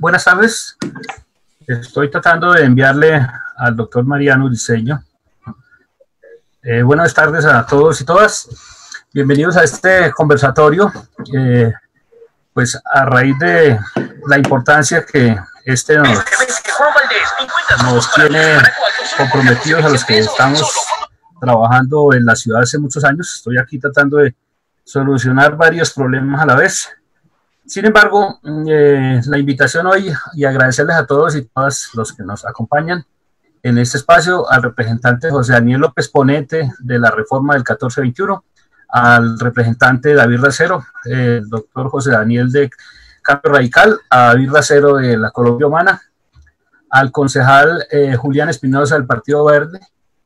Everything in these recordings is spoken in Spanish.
buenas tardes. Estoy tratando de enviarle al doctor Mariano Briceño. Buenas tardes a todos y todas. Bienvenidos a este conversatorio. Pues a raíz de la importancia que este nos tiene comprometidos a los que estamos trabajando en la ciudad hace muchos años. Estoy aquí tratando de solucionar varios problemas a la vez. Sin embargo, la invitación hoy, y agradecerles a todos y todas los que nos acompañan en este espacio, al representante José Daniel López, ponente de la reforma del 1421, al representante David Racero, el doctor José Daniel de Cambio Radical, a David Racero de la Colombia Humana, al concejal Julián Espinosa del Partido Verde,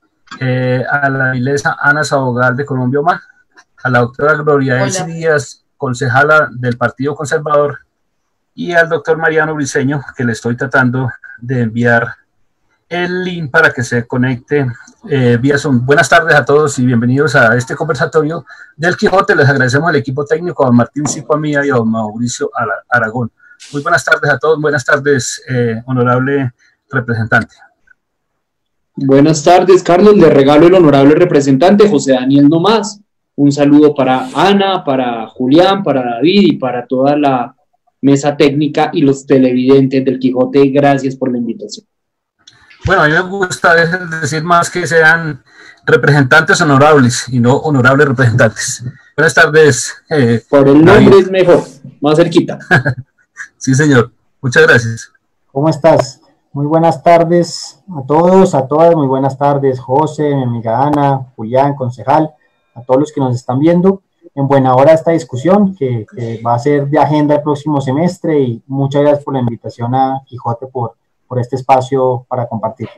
a la ilesa Ana Sabogal de Colombia Humana, a la doctora Gloria Elsie Díaz, concejala del Partido Conservador, y al doctor Mariano Briceño, que le estoy tratando de enviar el link para que se conecte vía Zoom. Buenas tardes a todos y bienvenidos a este conversatorio del Quijote. Les agradecemos al equipo técnico, a don Martín Cipamía y a don Mauricio Aragón. Muy buenas tardes a todos. Buenas tardes, honorable representante. Buenas tardes, Carlos. Le regalo el honorable representante José Daniel Nomás. Un saludo para Ana, para Julián, para David y para toda la mesa técnica y los televidentes del Quijote. Gracias por la invitación. Bueno, a mí me gusta decir más que sean representantes honorables y no honorables representantes. Buenas tardes. Por el nombre David. Es mejor, más cerquita. Sí, señor. Muchas gracias. ¿Cómo estás? Muy buenas tardes a todos, a todas. Muy buenas tardes, José, mi amiga Ana, Julián, concejal, a todos los que nos están viendo. En buena hora esta discusión que va a ser de agenda el próximo semestre, y muchas gracias por la invitación a Quijote por este espacio para compartir.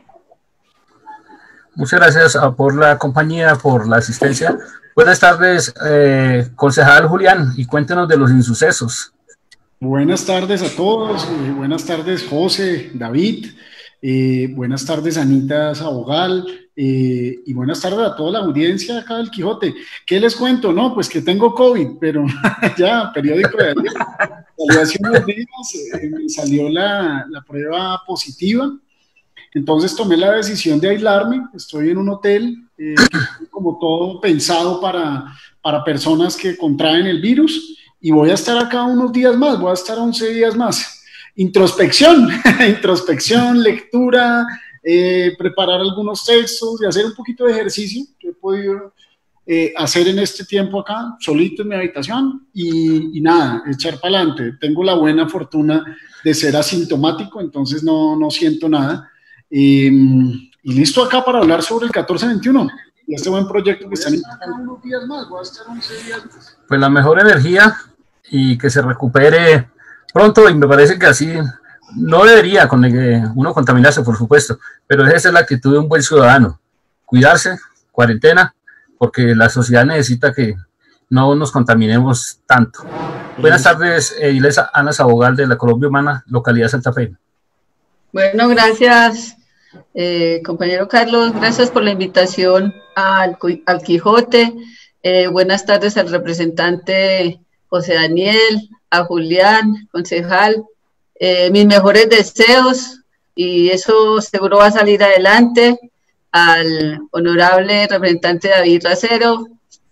Muchas gracias por la compañía, por la asistencia. Buenas tardes, concejal Julián, y cuéntenos de los insucesos. Buenas tardes a todos, buenas tardes José, David, buenas tardes Anita Sabogal, y buenas tardes a toda la audiencia acá del Quijote. ¿Qué les cuento? No, pues que tengo COVID, pero ya, periódico de ayer, salió hace unos días, me salió la prueba positiva, entonces tomé la decisión de aislarme. Estoy en un hotel, como todo pensado para personas que contraen el virus, y voy a estar acá unos días más, voy a estar 11 días más. Introspección, introspección, lectura, preparar algunos textos y hacer un poquito de ejercicio que he podido hacer en este tiempo acá, solito en mi habitación, y nada, echar para adelante. Tengo la buena fortuna de ser asintomático, entonces no siento nada. Y listo acá para hablar sobre el 1421 y este buen proyecto que están impactando unos días más, voy a estar 11 días más. Pues la mejor energía y que se recupere pronto, y me parece que así no debería uno contaminarse, por supuesto, pero esa es la actitud de un buen ciudadano: cuidarse, cuarentena, porque la sociedad necesita que no nos contaminemos tanto. Buenas tardes, ilesa Ana Sabogal de la Colombia Humana, localidad Santa Fe. Bueno, gracias, compañero Carlos, gracias por la invitación al Quijote. Buenas tardes al representante José Daniel, a Julián, concejal. Mis mejores deseos, y eso seguro va a salir adelante, al honorable representante David Racero,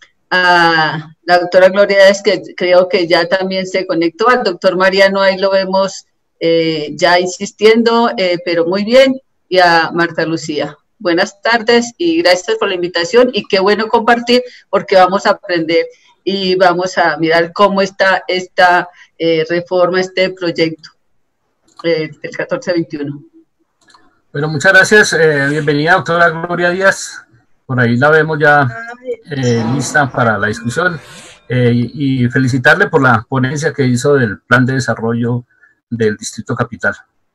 a la doctora Gloria Díaz, que creo que ya también se conectó, al doctor Mariano, ahí lo vemos ya insistiendo, pero muy bien, y a Marta Lucía. Buenas tardes y gracias por la invitación, y qué bueno compartir, porque vamos a aprender y vamos a mirar cómo está esta reforma, este proyecto del 1421. Bueno, muchas gracias. Bienvenida, doctora Gloria Díaz. Por ahí la vemos ya lista para la discusión, y felicitarle por la ponencia que hizo del plan de desarrollo del Distrito Capital.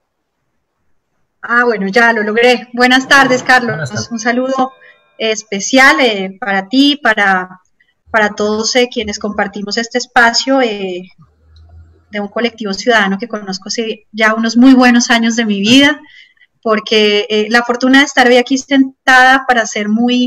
Bueno, ya lo logré. Buenas tardes, Carlos. Buenas tardes. Un saludo especial para ti, para todos quienes compartimos este espacio de un colectivo ciudadano que conozco hace ya unos muy buenos años de mi vida, porque la fortuna de estar hoy aquí sentada para ser muy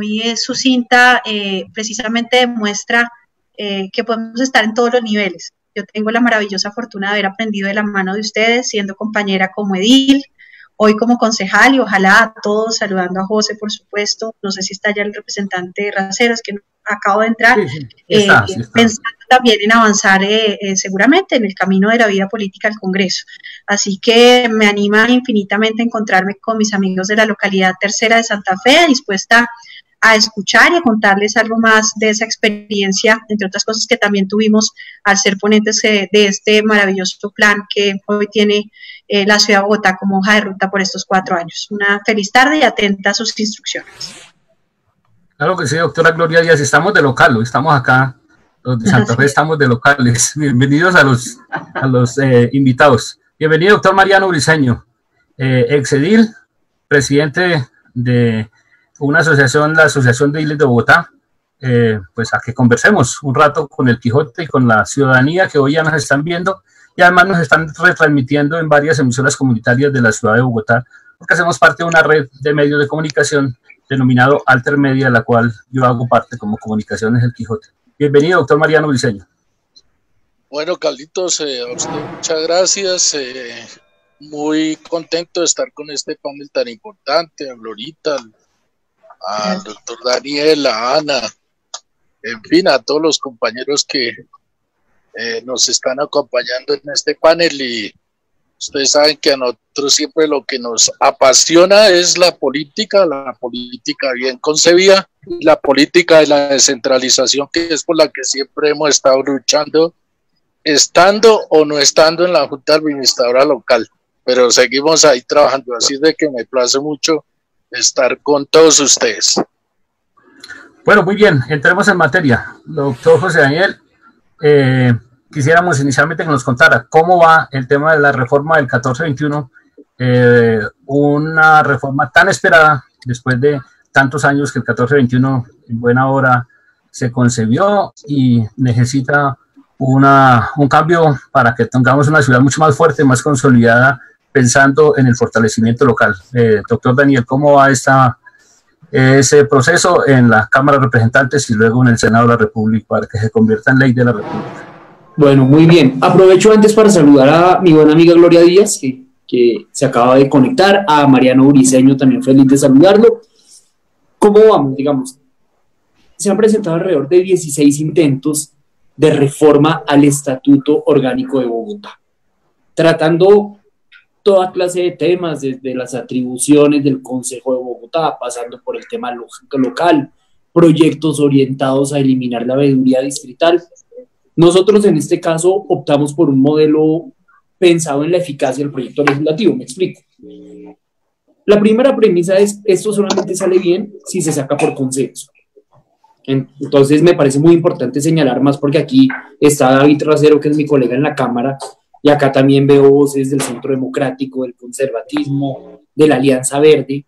sucinta, precisamente demuestra que podemos estar en todos los niveles. Yo tengo la maravillosa fortuna de haber aprendido de la mano de ustedes, siendo compañera como edil, hoy como concejal, y ojalá a todos, saludando a José, por supuesto, no sé si está ya el representante de Raceros, que acabo de entrar, sí está. pensando también en avanzar seguramente en el camino de la vida política al Congreso. Así que me anima infinitamente a encontrarme con mis amigos de la localidad tercera de Santa Fe, dispuesta a escuchar y a contarles algo más de esa experiencia, entre otras cosas que también tuvimos al ser ponentes de este maravilloso plan que hoy tiene la ciudad de Bogotá como hoja de ruta por estos 4 años. Una feliz tarde y atenta a sus instrucciones. Claro que sí, doctora Gloria Díaz, estamos de local, estamos acá, los de Santa Fe estamos de locales. Bienvenidos a los invitados. Bienvenido, doctor Mariano Briceño, exedil, presidente de una asociación, la Asociación de Ediles de Bogotá, pues a que conversemos un rato con el Quijote y con la ciudadanía que hoy ya nos están viendo, y además nos están retransmitiendo en varias emisoras comunitarias de la ciudad de Bogotá, porque hacemos parte de una red de medios de comunicación denominado Altermedia, la cual yo hago parte como Comunicaciones El Quijote. Bienvenido, doctor Mariano Briceño. Bueno, Carlitos, a usted muchas gracias. Muy contento de estar con este panel tan importante, a Glorita, al doctor Daniel, a Ana, en fin, a todos los compañeros que nos están acompañando en este panel. Y ustedes saben que a nosotros siempre lo que nos apasiona es la política bien concebida, la política de la descentralización, que es por la que siempre hemos estado luchando, estando o no estando en la Junta Administradora Local, pero seguimos ahí trabajando, así de que me place mucho estar con todos ustedes. Bueno, muy bien, entremos en materia. Doctor José Daniel, quisiéramos inicialmente que nos contara cómo va el tema de la reforma del 1421, una reforma tan esperada después de tantos años que el 1421 en buena hora se concebió y necesita un cambio para que tengamos una ciudad mucho más fuerte, más consolidada, pensando en el fortalecimiento local. Doctor Daniel, ¿cómo va ese proceso en la Cámara de Representantes y luego en el Senado de la República para que se convierta en ley de la República? Bueno, muy bien. Aprovecho antes para saludar a mi buena amiga Gloria Díaz, que se acaba de conectar, a Mariano Briceño, también feliz de saludarlo. ¿Cómo vamos? Digamos, se han presentado alrededor de 16 intentos de reforma al Estatuto Orgánico de Bogotá, tratando toda clase de temas, desde las atribuciones del Consejo de Bogotá, pasando por el tema local, proyectos orientados a eliminar la veeduría distrital. Nosotros en este caso optamos por un modelo pensado en la eficacia del proyecto legislativo. Me explico. La primera premisa es: esto solamente sale bien si se saca por consenso. Entonces me parece muy importante señalar, más porque aquí está David Racero, que es mi colega en la Cámara, y acá también veo voces del Centro Democrático, del conservatismo, de la Alianza Verde.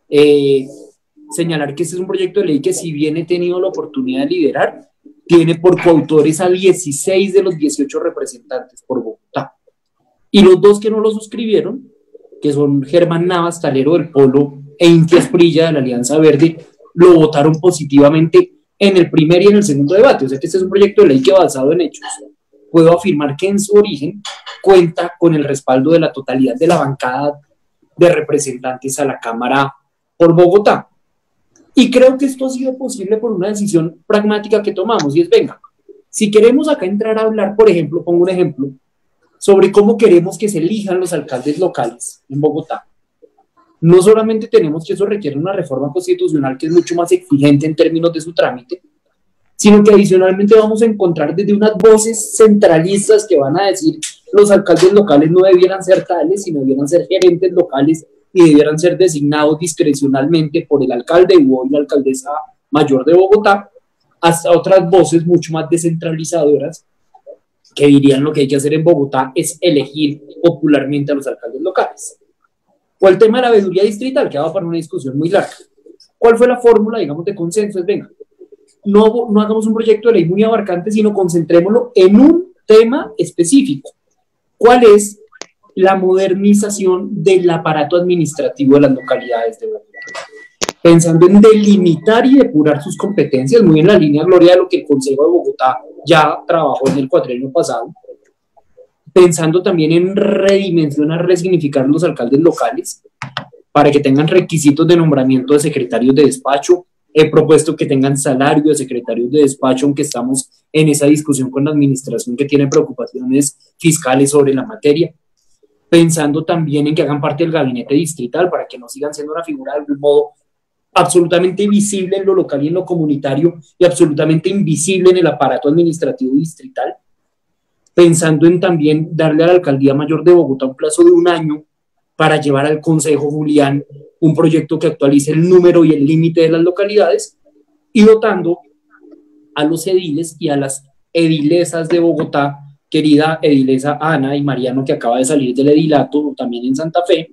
Señalar que este es un proyecto de ley que, si bien he tenido la oportunidad de liderar, tiene por coautores a 16 de los 18 representantes por Bogotá. Y los 2 que no lo suscribieron, que son Germán Navas, talero del Polo, e Inti Asprilla, de la Alianza Verde, lo votaron positivamente en el primer y en el segundo debate. O sea que este es un proyecto de ley que, basado en hechos, puedo afirmar que en su origen cuenta con el respaldo de la totalidad de la bancada de representantes a la Cámara por Bogotá. Y creo que esto ha sido posible por una decisión pragmática que tomamos, y es: venga, si queremos acá entrar a hablar, por ejemplo, pongo un ejemplo, sobre cómo queremos que se elijan los alcaldes locales en Bogotá, no solamente tenemos que eso requiere una reforma constitucional que es mucho más exigente en términos de su trámite, sino que adicionalmente vamos a encontrar desde unas voces centralistas que van a decir: los alcaldes locales no debieran ser tales, sino debieran ser gerentes locales y debieran ser designados discrecionalmente por el alcalde o la alcaldesa mayor de Bogotá, hasta otras voces mucho más descentralizadoras que dirían: lo que hay que hacer en Bogotá es elegir popularmente a los alcaldes locales. O el tema de la veeduría distrital, que va para una discusión muy larga. ¿Cuál fue la fórmula, digamos, de consenso? Es: venga, no hagamos un proyecto de ley muy abarcante, sino concentrémoslo en un tema específico. ¿Cuál es? La modernización del aparato administrativo de las localidades de Bogotá, pensando en delimitar y depurar sus competencias, muy en la línea, Gloria, de lo que el Consejo de Bogotá ya trabajó en el cuatrienio pasado, pensando también en redimensionar, resignificar los alcaldes locales para que tengan requisitos de nombramiento de secretarios de despacho. He propuesto que tengan salario de secretarios de despacho, aunque estamos en esa discusión con la administración que tiene preocupaciones fiscales sobre la materia. Pensando también en que hagan parte del gabinete distrital para que no sigan siendo una figura de algún modo absolutamente visible en lo local y en lo comunitario y absolutamente invisible en el aparato administrativo distrital. Pensando en también darle a la Alcaldía Mayor de Bogotá un plazo de 1 año para llevar al Consejo, Julián, un proyecto que actualice el número y el límite de las localidades, y dotando a los ediles y a las edilesas de Bogotá, querida edilesa Ana y Mariano, que acaba de salir del edilato, también en Santa Fe,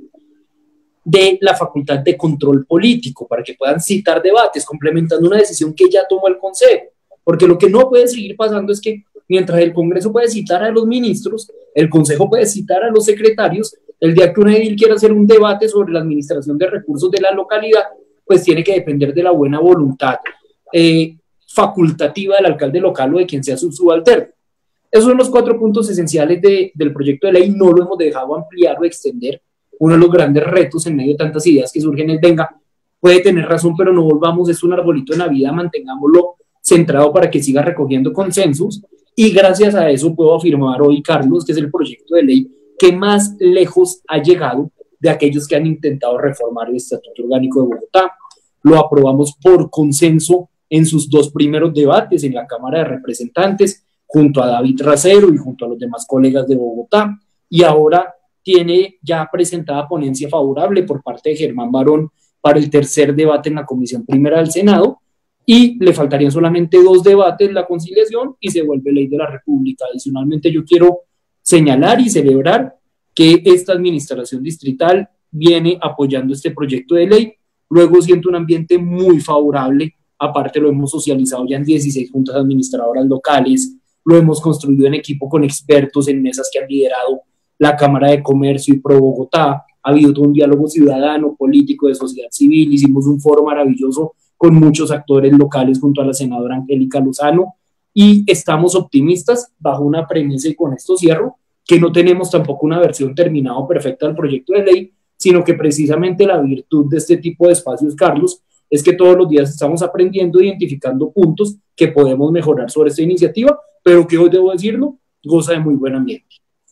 de la facultad de control político, para que puedan citar debates, complementando una decisión que ya tomó el Consejo, porque lo que no puede seguir pasando es que mientras el Congreso puede citar a los ministros, el Consejo puede citar a los secretarios. El día que un edil quiera hacer un debate sobre la administración de recursos de la localidad, pues tiene que depender de la buena voluntad facultativa del alcalde local o de quien sea su subalterno. Esos son los 4 puntos esenciales del proyecto de ley. No lo hemos dejado ampliar o extender. Uno de los grandes retos en medio de tantas ideas que surgen es, venga, puede tener razón, pero no volvamos, es un arbolito de Navidad, mantengámoslo centrado para que siga recogiendo consensos. Y gracias a eso puedo afirmar hoy, Carlos, que es el proyecto de ley que más lejos ha llegado de aquellos que han intentado reformar el Estatuto Orgánico de Bogotá. Lo aprobamos por consenso en sus 2 primeros debates en la Cámara de Representantes, junto a David Racero y junto a los demás colegas de Bogotá, y ahora tiene ya presentada ponencia favorable por parte de Germán Barón para el 3er debate en la Comisión Primera del Senado, y le faltarían solamente 2 debates, la conciliación, y se vuelve ley de la República. Adicionalmente, yo quiero señalar y celebrar que esta administración distrital viene apoyando este proyecto de ley. Luego siento un ambiente muy favorable, aparte lo hemos socializado ya en 16 juntas administradoras locales, lo hemos construido en equipo con expertos en mesas que han liderado la Cámara de Comercio y Pro Bogotá. Ha habido todo un diálogo ciudadano, político, de sociedad civil, hicimos un foro maravilloso con muchos actores locales junto a la senadora Angélica Lozano, y estamos optimistas bajo una premisa, y con esto cierro, que no tenemos tampoco una versión terminada o perfecta del proyecto de ley, sino que precisamente la virtud de este tipo de espacios, Carlos, es que todos los días estamos aprendiendo, identificando puntos que podemos mejorar sobre esta iniciativa, pero que hoy, debo decirlo, goza de muy buen ambiente.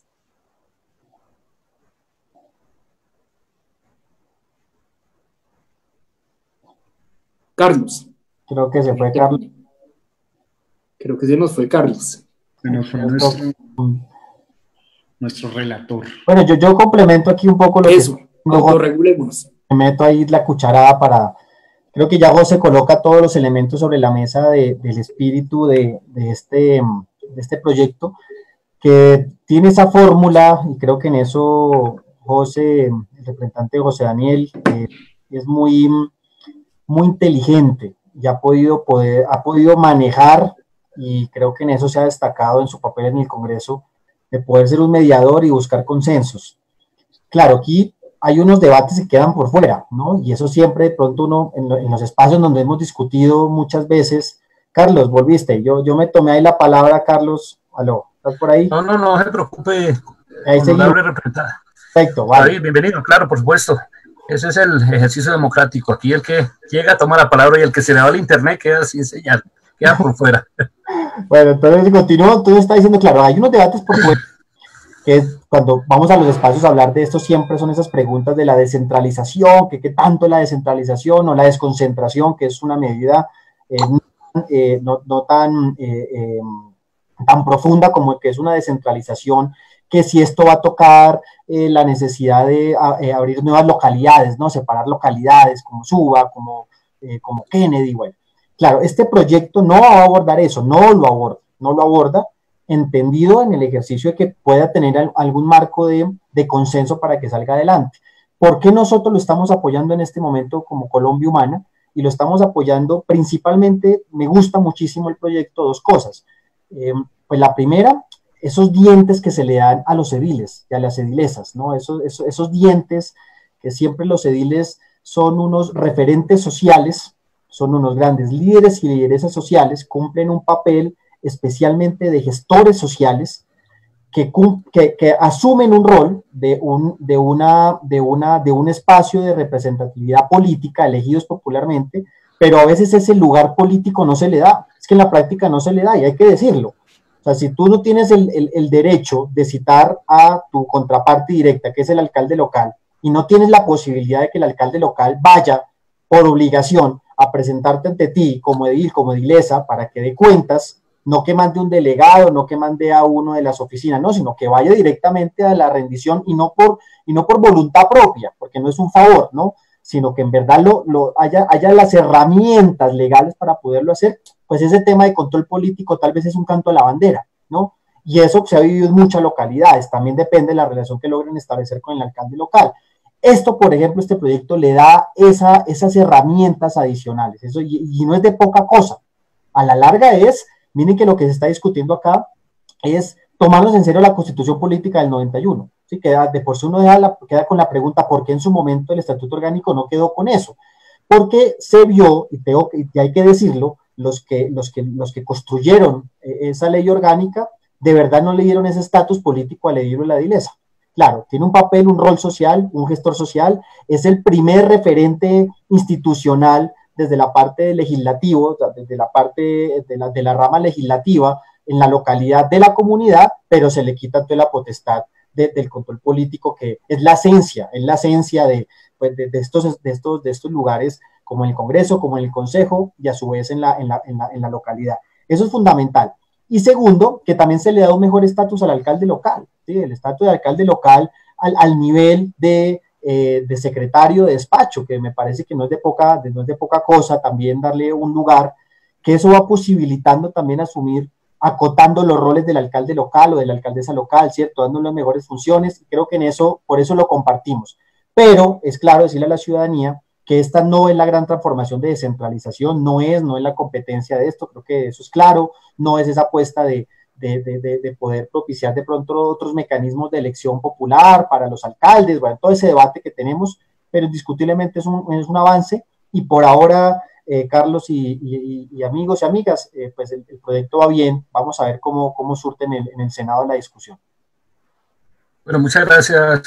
Carlos. Creo que se fue Carlos. Creo que se nos fue Carlos. Se nos fue nuestro relator. Bueno, yo complemento aquí un poco lo eso, que... Lo regulemos. Me meto ahí la cucharada para... Creo que ya José coloca todos los elementos sobre la mesa del espíritu de este proyecto, que tiene esa fórmula, y creo que en eso José, el representante José Daniel, es muy inteligente y ha podido manejar, y creo que en eso se ha destacado en su papel en el Congreso, de poder ser un mediador y buscar consensos. Claro, aquí hay unos debates que quedan por fuera, ¿no? Y eso siempre, de pronto uno, en los espacios donde hemos discutido muchas veces. Carlos, volviste, yo me tomé ahí la palabra. Carlos, aló, ¿estás por ahí? No se preocupe, ahí honorable representante. Perfecto, vale. David, bienvenido, claro, por supuesto. Ese es el ejercicio democrático. Aquí el que llega a tomar la palabra y el que se le va al internet queda sin señal, queda por fuera. Bueno, entonces continúo. Entonces está diciendo, claro, hay unos debates por fuera, que cuando vamos a los espacios a hablar de esto siempre son esas preguntas de la descentralización, que qué tanto es la descentralización o la desconcentración, que es una medida no tan profunda como que es una descentralización, que si esto va a tocar la necesidad de abrir nuevas localidades, ¿no? Separar localidades como Suba, como Kennedy. Bueno, claro, este proyecto no va a abordar eso, no lo aborda, entendido en el ejercicio de que pueda tener algún marco de consenso para que salga adelante. ¿Por qué nosotros lo estamos apoyando en este momento como Colombia Humana? Y lo estamos apoyando principalmente, me gusta muchísimo el proyecto, 2 cosas. Pues la primera, esos dientes que se le dan a los ediles y a las edilesas, ¿no? Esos dientes que siempre los ediles son unos referentes sociales, son unos grandes líderes y lideresas sociales, cumplen un papel especialmente de gestores sociales, que asumen un rol de un espacio de representatividad política elegidos popularmente, pero a veces ese lugar político no se le da, es que en la práctica no se le da y hay que decirlo. O sea, si tú no tienes el derecho de citar a tu contraparte directa, que es el alcalde local, y no tienes la posibilidad de que el alcalde local vaya por obligación a presentarte ante ti como edil, como edilesa, para que dé cuentas, no que mande un delegado, no que mande a uno de las oficinas, no, sino que vaya directamente a la rendición y no por voluntad propia, porque no es un favor, ¿no? Sino que en verdad haya las herramientas legales para poderlo hacer, pues ese tema de control político tal vez es un canto a la bandera, ¿no? Y eso se ha vivido en muchas localidades, también depende de la relación que logren establecer con el alcalde local. Esto, por ejemplo, este proyecto le da esas herramientas adicionales, eso, y no es de poca cosa. A la larga miren que lo que se está discutiendo acá es tomarnos en serio la Constitución Política del 91. ¿Sí? Que de por sí uno queda con la pregunta ¿por qué en su momento el Estatuto Orgánico no quedó con eso? Porque se vio, y hay que decirlo, los que construyeron esa ley orgánica, de verdad no le dieron ese estatus político al edil o la edilesa. Claro, tiene un papel, un rol social, un gestor social, es el primer referente institucional desde la parte legislativa, desde la parte de la rama legislativa en la localidad de la comunidad, pero se le quita toda la potestad del control político, que es la esencia de estos lugares, como en el Congreso, como en el Consejo, y a su vez en la localidad. Eso es fundamental. Y segundo, que también se le da un mejor estatus al alcalde local, ¿sí? El estatus de alcalde local al nivel de secretario de despacho, que me parece que no es de poca cosa también darle un lugar, que eso va posibilitando también asumir, acotando los roles del alcalde local o de la alcaldesa local, ¿cierto? Dando las mejores funciones, y creo que por eso lo compartimos. Pero es claro decirle a la ciudadanía que esta no es la gran transformación de descentralización, no es la competencia de esto, creo que eso es claro, no es esa apuesta de poder propiciar de pronto otros mecanismos de elección popular para los alcaldes, bueno, todo ese debate que tenemos, pero indiscutiblemente es un avance, y por ahora, Carlos y amigos y amigas, pues el proyecto va bien, vamos a ver cómo surte en el Senado la discusión. Bueno, muchas gracias,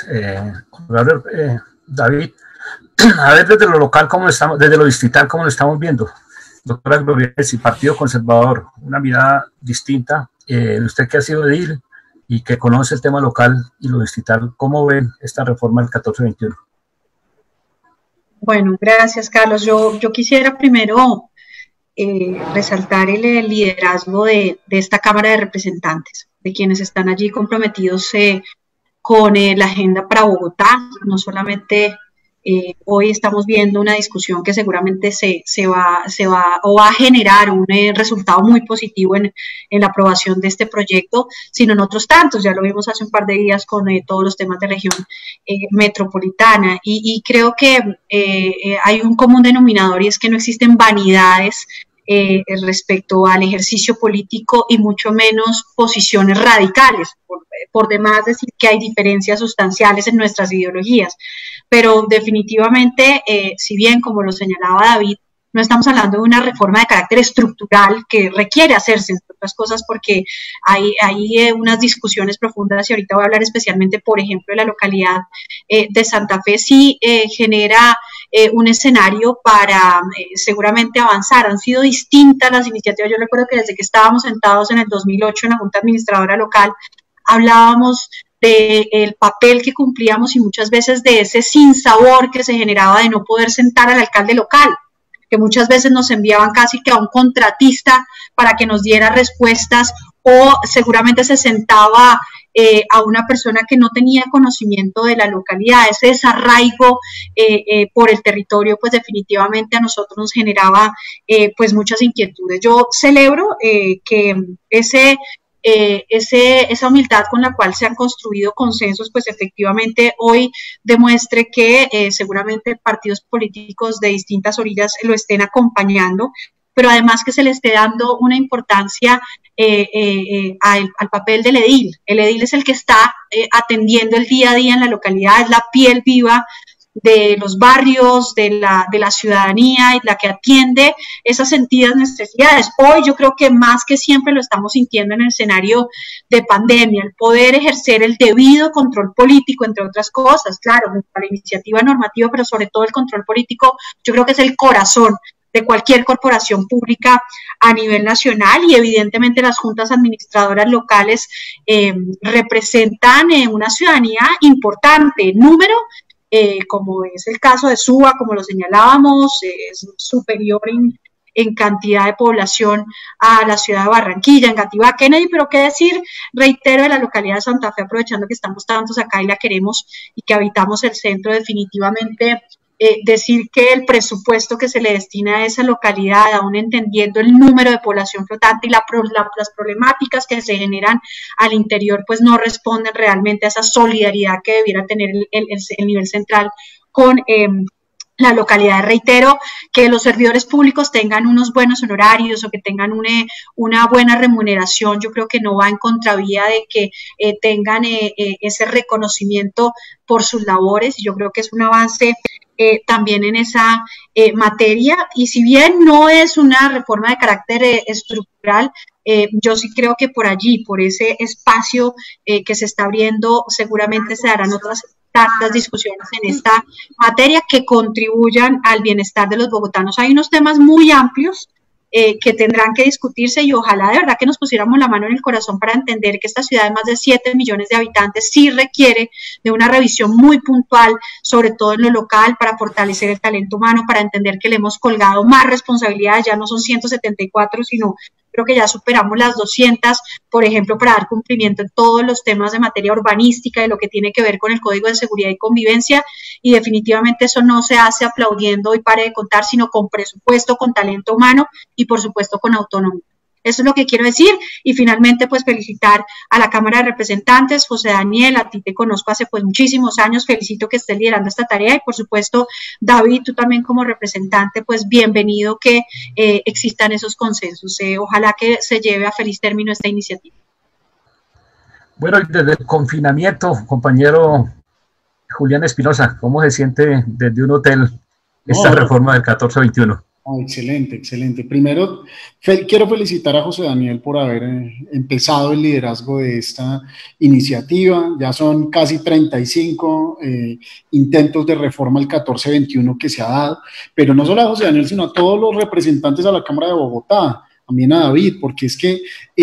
David. A ver, desde lo local, desde lo distrital, ¿cómo lo estamos viendo? Doctora Gloria, y Partido Conservador, una mirada distinta. Usted que ha sido edil y que conoce el tema local y lo distrital, ¿cómo ven esta reforma del 1421? Bueno, gracias, Carlos. Yo quisiera primero resaltar el liderazgo de esta Cámara de Representantes, de quienes están allí comprometidos con la agenda para Bogotá. No solamente hoy estamos viendo una discusión que seguramente se va a generar un resultado muy positivo en la aprobación de este proyecto, sino en otros tantos. Ya lo vimos hace un par de días con todos los temas de región metropolitana, y creo que hay un común denominador, y es que no existen vanidades respecto al ejercicio político, y mucho menos posiciones radicales. Por demás decir que hay diferencias sustanciales en nuestras ideologías, pero definitivamente, si bien, como lo señalaba David, no estamos hablando de una reforma de carácter estructural que requiere hacerse, entre otras cosas, porque hay unas discusiones profundas, y ahorita voy a hablar especialmente, por ejemplo, de la localidad de Santa Fe. Sí genera un escenario para seguramente avanzar. Han sido distintas las iniciativas. Yo recuerdo que desde que estábamos sentados en el 2008 en la Junta Administradora Local, hablábamos del papel que cumplíamos, y muchas veces de ese sinsabor que se generaba de no poder sentar al alcalde local, que muchas veces nos enviaban casi que a un contratista para que nos diera respuestas, o seguramente se sentaba a una persona que no tenía conocimiento de la localidad. Ese desarraigo por el territorio, pues definitivamente a nosotros nos generaba pues muchas inquietudes. Yo celebro que esa humildad con la cual se han construido consensos, pues efectivamente hoy demuestre que seguramente partidos políticos de distintas orillas lo estén acompañando, pero además que se le esté dando una importancia al papel del edil. El edil es el que está atendiendo el día a día en la localidad, es la piel viva de los barrios, de la ciudadanía y la que atiende esas sentidas necesidades. Hoy yo creo que más que siempre lo estamos sintiendo en el escenario de pandemia, el poder ejercer el debido control político, entre otras cosas, claro, la iniciativa normativa, pero sobre todo el control político, yo creo que es el corazón de cualquier corporación pública a nivel nacional, y evidentemente las juntas administradoras locales representan una ciudadanía importante, número, como es el caso de Suba, como lo señalábamos, es superior en cantidad de población a la ciudad de Barranquilla, en Gativá, Kennedy, pero qué decir, reitero, de la localidad de Santa Fe, aprovechando que estamos tantos acá y la queremos y que habitamos el centro, definitivamente decir que el presupuesto que se le destina a esa localidad, aún entendiendo el número de población flotante y las problemáticas que se generan al interior, pues no responden realmente a esa solidaridad que debiera tener el nivel central con la localidad. Reitero que los servidores públicos tengan unos buenos honorarios o que tengan una buena remuneración, yo creo que no va en contravía de que tengan ese reconocimiento por sus labores. Yo creo que es un avance también en esa materia, y si bien no es una reforma de carácter estructural, yo sí creo que por allí, por ese espacio que se está abriendo, seguramente se darán otras tantas discusiones en esta materia que contribuyan al bienestar de los bogotanos. Hay unos temas muy amplios que tendrán que discutirse, y ojalá de verdad que nos pusiéramos la mano en el corazón para entender que esta ciudad de más de 7 millones de habitantes sí requiere de una revisión muy puntual, sobre todo en lo local, para fortalecer el talento humano, para entender que le hemos colgado más responsabilidades, ya no son 174, sino creo que ya superamos las 200, por ejemplo, para dar cumplimiento en todos los temas de materia urbanística, de lo que tiene que ver con el Código de Seguridad y Convivencia, y definitivamente eso no se hace aplaudiendo y pare de contar, sino con presupuesto, con talento humano y por supuesto con autonomía. Eso es lo que quiero decir, y finalmente pues felicitar a la Cámara de Representantes. José Daniel, a ti te conozco hace pues muchísimos años, felicito que estés liderando esta tarea, y por supuesto David, tú también como representante, pues bienvenido que existan esos consensos. Ojalá que se lleve a feliz término esta iniciativa. Bueno, desde el confinamiento, compañero Julián Espinosa, ¿cómo se siente desde un hotel esta reforma del 1421? Excelente, excelente. Primero, quiero felicitar a José Daniel por haber empezado el liderazgo de esta iniciativa. Ya son casi 35 intentos de reforma al 1421 que se ha dado, pero no solo a José Daniel, sino a todos los representantes a la Cámara de Bogotá, también a David, porque es que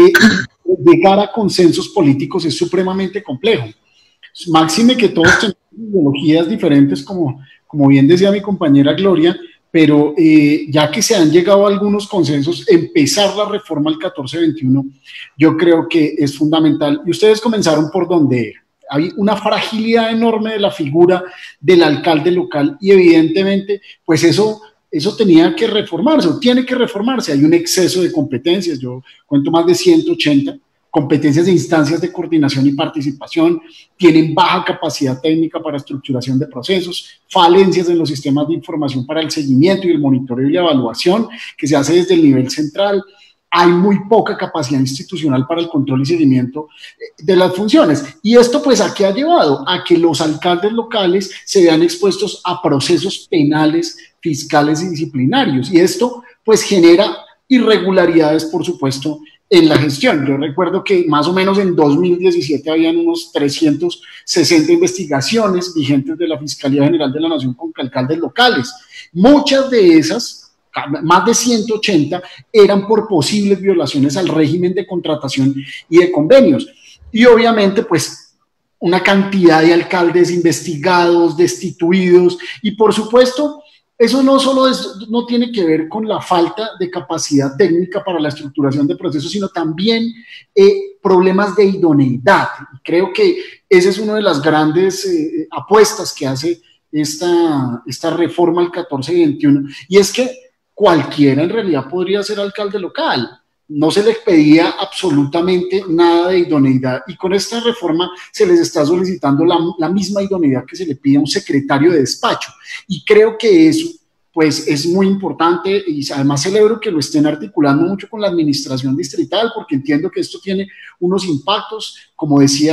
llegar a consensos políticos es supremamente complejo. Máxime que todos tenemos ideologías diferentes, como bien decía mi compañera Gloria, pero ya que se han llegado a algunos consensos, empezar la reforma al 1421, yo creo que es fundamental. Y ustedes comenzaron por donde era. Hay una fragilidad enorme de la figura del alcalde local, y evidentemente, pues eso tenía que reformarse, o tiene que reformarse. Hay un exceso de competencias, yo cuento más de 180 competencias de instancias de coordinación y participación, tienen baja capacidad técnica para estructuración de procesos, falencias en los sistemas de información para el seguimiento y el monitoreo y la evaluación que se hace desde el nivel central. Hay muy poca capacidad institucional para el control y seguimiento de las funciones. Y esto pues ¿a qué ha llevado? A que los alcaldes locales se vean expuestos a procesos penales, fiscales y disciplinarios. Y esto pues genera irregularidades, por supuesto, en la gestión. Yo recuerdo que más o menos en 2017 habían unos 360 investigaciones vigentes de la Fiscalía General de la Nación contra alcaldes locales. Muchas de esas, más de 180, eran por posibles violaciones al régimen de contratación y de convenios. Y obviamente, pues, una cantidad de alcaldes investigados, destituidos, y por supuesto, eso no solo no tiene que ver con la falta de capacidad técnica para la estructuración de procesos, sino también problemas de idoneidad. Creo que esa es una de las grandes apuestas que hace esta reforma al 1421, y es que cualquiera en realidad podría ser alcalde local. No se les pedía absolutamente nada de idoneidad, y con esta reforma se les está solicitando la misma idoneidad que se le pide a un secretario de despacho, y creo que eso pues es muy importante, y además celebro que lo estén articulando mucho con la administración distrital, porque entiendo que esto tiene unos impactos, como decía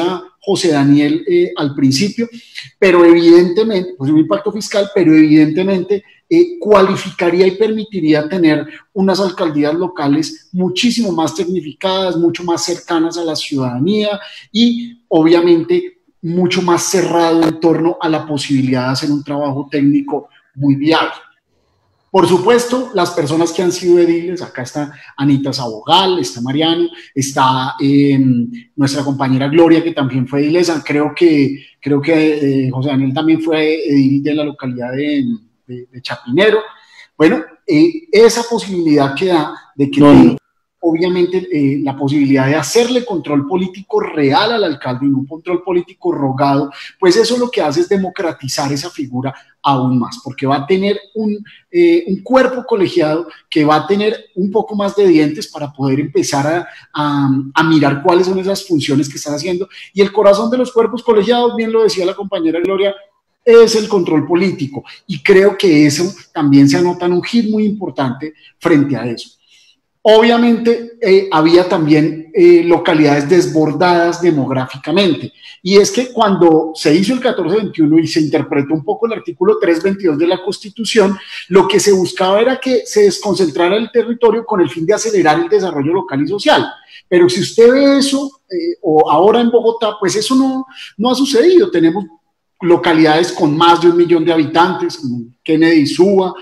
José Daniel al principio, pero evidentemente, pues un impacto fiscal, pero evidentemente cualificaría y permitiría tener unas alcaldías locales muchísimo más tecnificadas, mucho más cercanas a la ciudadanía y obviamente mucho más cerrado en torno a la posibilidad de hacer un trabajo técnico muy viable. Por supuesto, las personas que han sido ediles, acá está Anita Sabogal, está Mariano, está nuestra compañera Gloria, que también fue edilesa, creo que José Daniel también fue edil de la localidad de Chapinero. Bueno, esa posibilidad que da de que obviamente la posibilidad de hacerle control político real al alcalde y no un control político rogado, pues eso lo que hace es democratizar esa figura aún más, porque va a tener un cuerpo colegiado que va a tener un poco más de dientes para poder empezar a mirar cuáles son esas funciones que están haciendo, y el corazón de los cuerpos colegiados, bien lo decía la compañera Gloria, es el control político, y creo que eso también se anota en un hit muy importante frente a eso. Obviamente había también localidades desbordadas demográficamente, y es que cuando se hizo el 1421 y se interpretó un poco el artículo 322 de la Constitución, lo que se buscaba era que se desconcentrara el territorio con el fin de acelerar el desarrollo local y social. Pero si usted ve eso, o ahora en Bogotá, pues eso no ha sucedido. Tenemos localidades con más de 1 millón de habitantes, como Kennedy, Suba,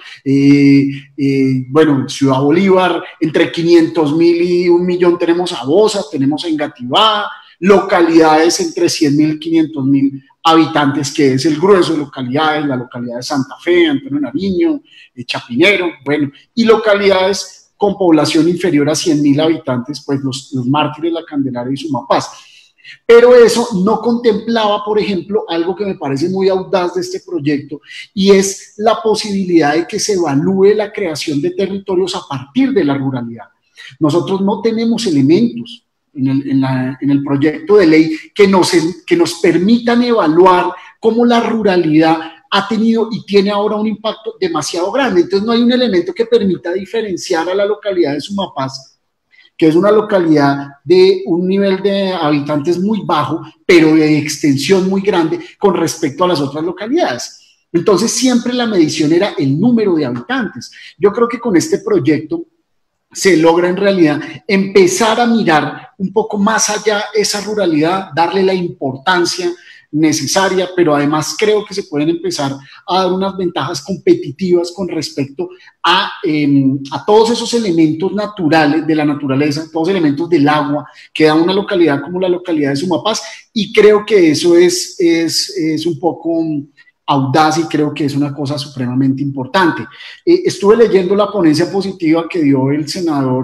bueno, Ciudad Bolívar, entre 500.000 y 1 millón tenemos a Bosa, tenemos a Engativá, localidades entre 100.000 y 500.000 habitantes, que es el grueso de localidades, la localidad de Santa Fe, Antonio Nariño, Chapinero, bueno, y localidades con población inferior a 100.000 habitantes, pues los Mártires, La Candelaria y Sumapaz. Pero eso no contemplaba, por ejemplo, algo que me parece muy audaz de este proyecto, y es la posibilidad de que se evalúe la creación de territorios a partir de la ruralidad. Nosotros no tenemos elementos en el proyecto de ley que nos permitan evaluar cómo la ruralidad ha tenido y tiene ahora un impacto demasiado grande. Entonces no hay un elemento que permita diferenciar a la localidad de Sumapaz, que es una localidad de un nivel de habitantes muy bajo, pero de extensión muy grande con respecto a las otras localidades. Entonces siempre la medición era el número de habitantes. Yo creo que con este proyecto se logra en realidad empezar a mirar un poco más allá esa ruralidad, darle la importancia necesaria, pero además creo que se pueden empezar a dar unas ventajas competitivas con respecto a todos esos elementos naturales de la naturaleza, todos los elementos del agua que da una localidad como la localidad de Sumapaz, y creo que eso es un poco audaz y creo que es una cosa supremamente importante. Estuve leyendo la ponencia positiva que dio el senador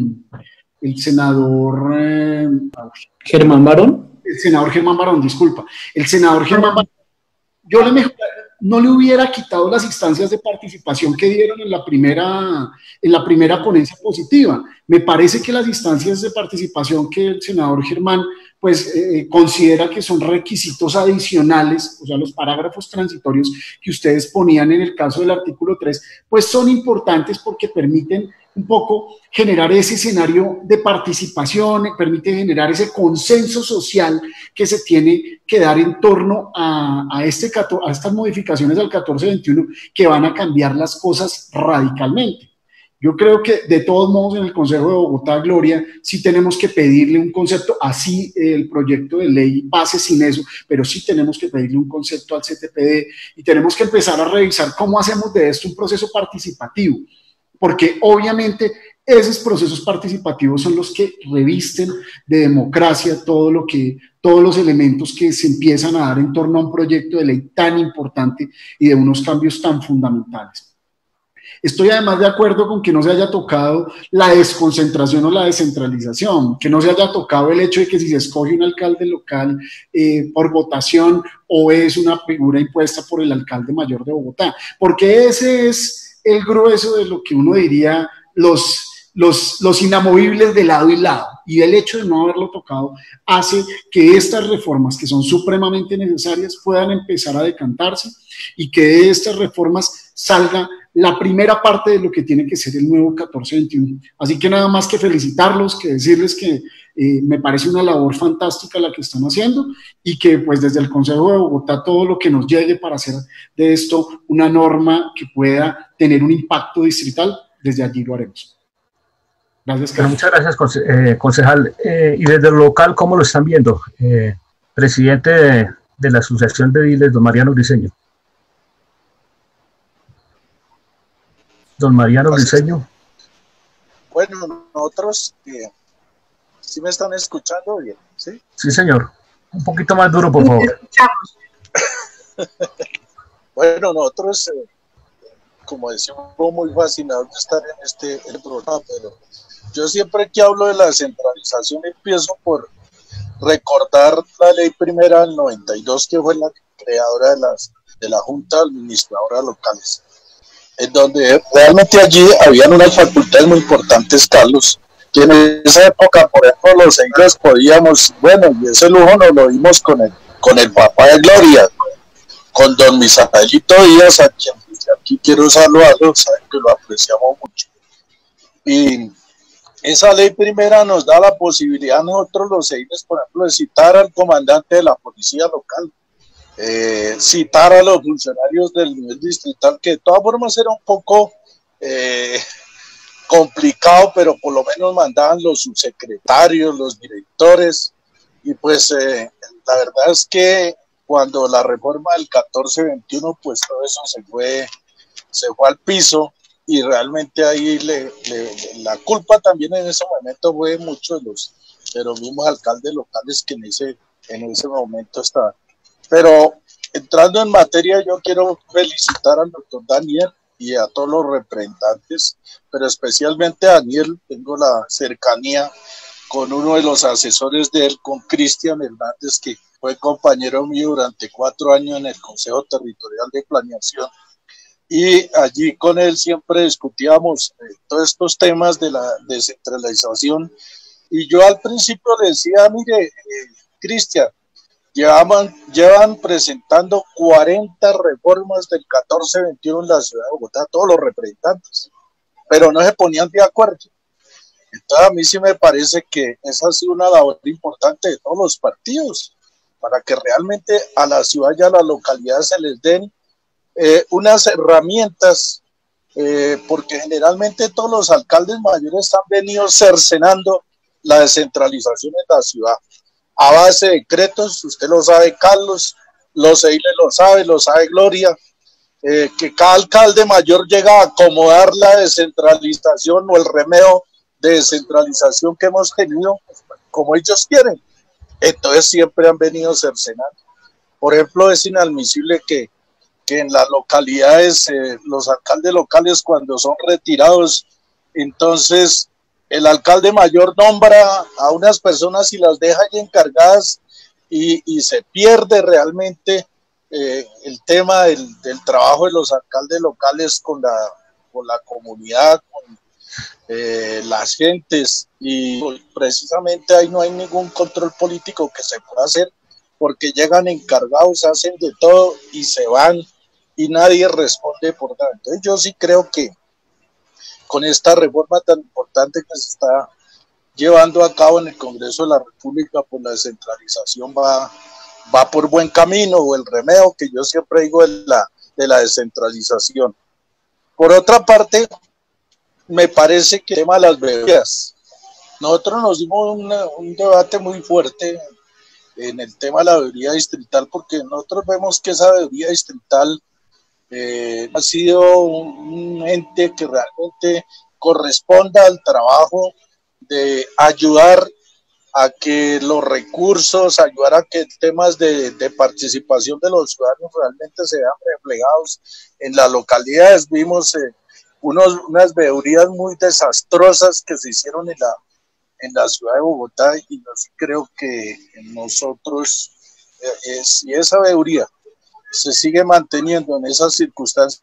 Germán Barón. El senador Germán Barón, disculpa. El senador Germán Barón, yo no le hubiera quitado las instancias de participación que dieron en la primera ponencia positiva. Me parece que las instancias de participación que el senador Germán pues considera que son requisitos adicionales, o sea, los parágrafos transitorios que ustedes ponían en el caso del artículo 3, pues son importantes porque permiten un poco generar ese escenario de participación, permite generar ese consenso social que se tiene que dar en torno a estas modificaciones al 1421 que van a cambiar las cosas radicalmente. Yo creo que de todos modos en el Consejo de Bogotá, Gloria, sí tenemos que pedirle un concepto, así el proyecto de ley pase sin eso, pero sí tenemos que pedirle un concepto al CTPD y tenemos que empezar a revisar cómo hacemos de esto un proceso participativo, porque obviamente esos procesos participativos son los que revisten de democracia todos los elementos que se empiezan a dar en torno a un proyecto de ley tan importante y de unos cambios tan fundamentales. Estoy además de acuerdo con que no se haya tocado la desconcentración o la descentralización, que no se haya tocado el hecho de que si se escoge un alcalde local por votación o es una figura impuesta por el alcalde mayor de Bogotá, porque ese es el grueso de lo que uno diría los inamovibles de lado y lado, y el hecho de no haberlo tocado hace que estas reformas, que son supremamente necesarias, puedan empezar a decantarse y que de estas reformas salga la primera parte de lo que tiene que ser el nuevo 1421. Así que nada más que felicitarlos, que decirles que me parece una labor fantástica la que están haciendo y que pues desde el Consejo de Bogotá todo lo que nos llegue para hacer de esto una norma que pueda tener un impacto distrital, desde allí lo haremos. Gracias, Carlos. Muchas gracias, concejal. Y desde el local, ¿cómo lo están viendo? Presidente de la Asociación de Ediles, don Mariano Briceño. Don Mariano Briceño. Bueno, nosotros, ¿sí me están escuchando bien? Sí, sí, señor. Un poquito más duro, por favor. Bueno, nosotros, como decimos, muy fascinados de estar en este programa, pero yo siempre que hablo de la descentralización empiezo por recordar la ley primera del 92, que fue la creadora de la Junta Administradora Locales, en donde realmente allí habían unas facultades muy importantes, Carlos, que en esa época, por ejemplo, los señores podíamos, bueno, y ese lujo nos lo dimos con el papá de Gloria, con don Misaelito Díaz, a quien aquí quiero saludarlo, saben que lo apreciamos mucho. Y esa ley primera nos da la posibilidad a nosotros los ediles, por ejemplo, de citar al comandante de la policía local, citar a los funcionarios del nivel distrital, que de todas formas era un poco complicado, pero por lo menos mandaban los subsecretarios, los directores, y pues la verdad es que cuando la reforma del 1421, pues todo eso se fue al piso, y realmente ahí la culpa también en ese momento fue mucho de los mismos alcaldes locales que en ese momento estaban. Pero entrando en materia, yo quiero felicitar al doctor Daniel y a todos los representantes, pero especialmente a Daniel. Tengo la cercanía con uno de los asesores de él, con Cristian Hernández, que fue compañero mío durante 4 años en el Consejo Territorial de Planeación, y allí con él siempre discutíamos todos estos temas de la descentralización, y yo al principio le decía, mire, Cristian, llevan presentando 40 reformas del 1421 en la ciudad de Bogotá, todos los representantes, pero no se ponían de acuerdo. Entonces a mí sí me parece que esa ha sido una labor importante de todos los partidos, para que realmente a la ciudad y a la localidad se les den unas herramientas, porque generalmente todos los alcaldes mayores han venido cercenando la descentralización en la ciudad a base de decretos. Usted lo sabe, Carlos, los ediles lo sabe Gloria, que cada alcalde mayor llega a acomodar la descentralización o el remedio de descentralización que hemos tenido como ellos quieren. Entonces siempre han venido cercenando. Por ejemplo, es inadmisible que en las localidades, los alcaldes locales, cuando son retirados, entonces el alcalde mayor nombra a unas personas y las deja ahí encargadas, y se pierde realmente el tema del trabajo de los alcaldes locales con la comunidad, con las gentes, y precisamente ahí no hay ningún control político que se pueda hacer, porque llegan encargados, hacen de todo y se van, y nadie responde por nada. Entonces yo sí creo que con esta reforma tan importante que se está llevando a cabo en el Congreso de la República, pues la descentralización va por buen camino, o el remedio que yo siempre digo de la descentralización. Por otra parte, me parece que el tema de las bebidas, nosotros nos dimos un debate muy fuerte en el tema de la veeduría distrital, porque nosotros vemos que esa veeduría distrital ha sido un ente que realmente corresponda al trabajo de ayudar a que los recursos, ayudar a que temas de participación de los ciudadanos realmente se vean reflejados en las localidades. Vimos unas veedurías muy desastrosas que se hicieron en la ciudad de Bogotá, y yo sí creo que nosotros, si esa veeduría se sigue manteniendo en esas circunstancias,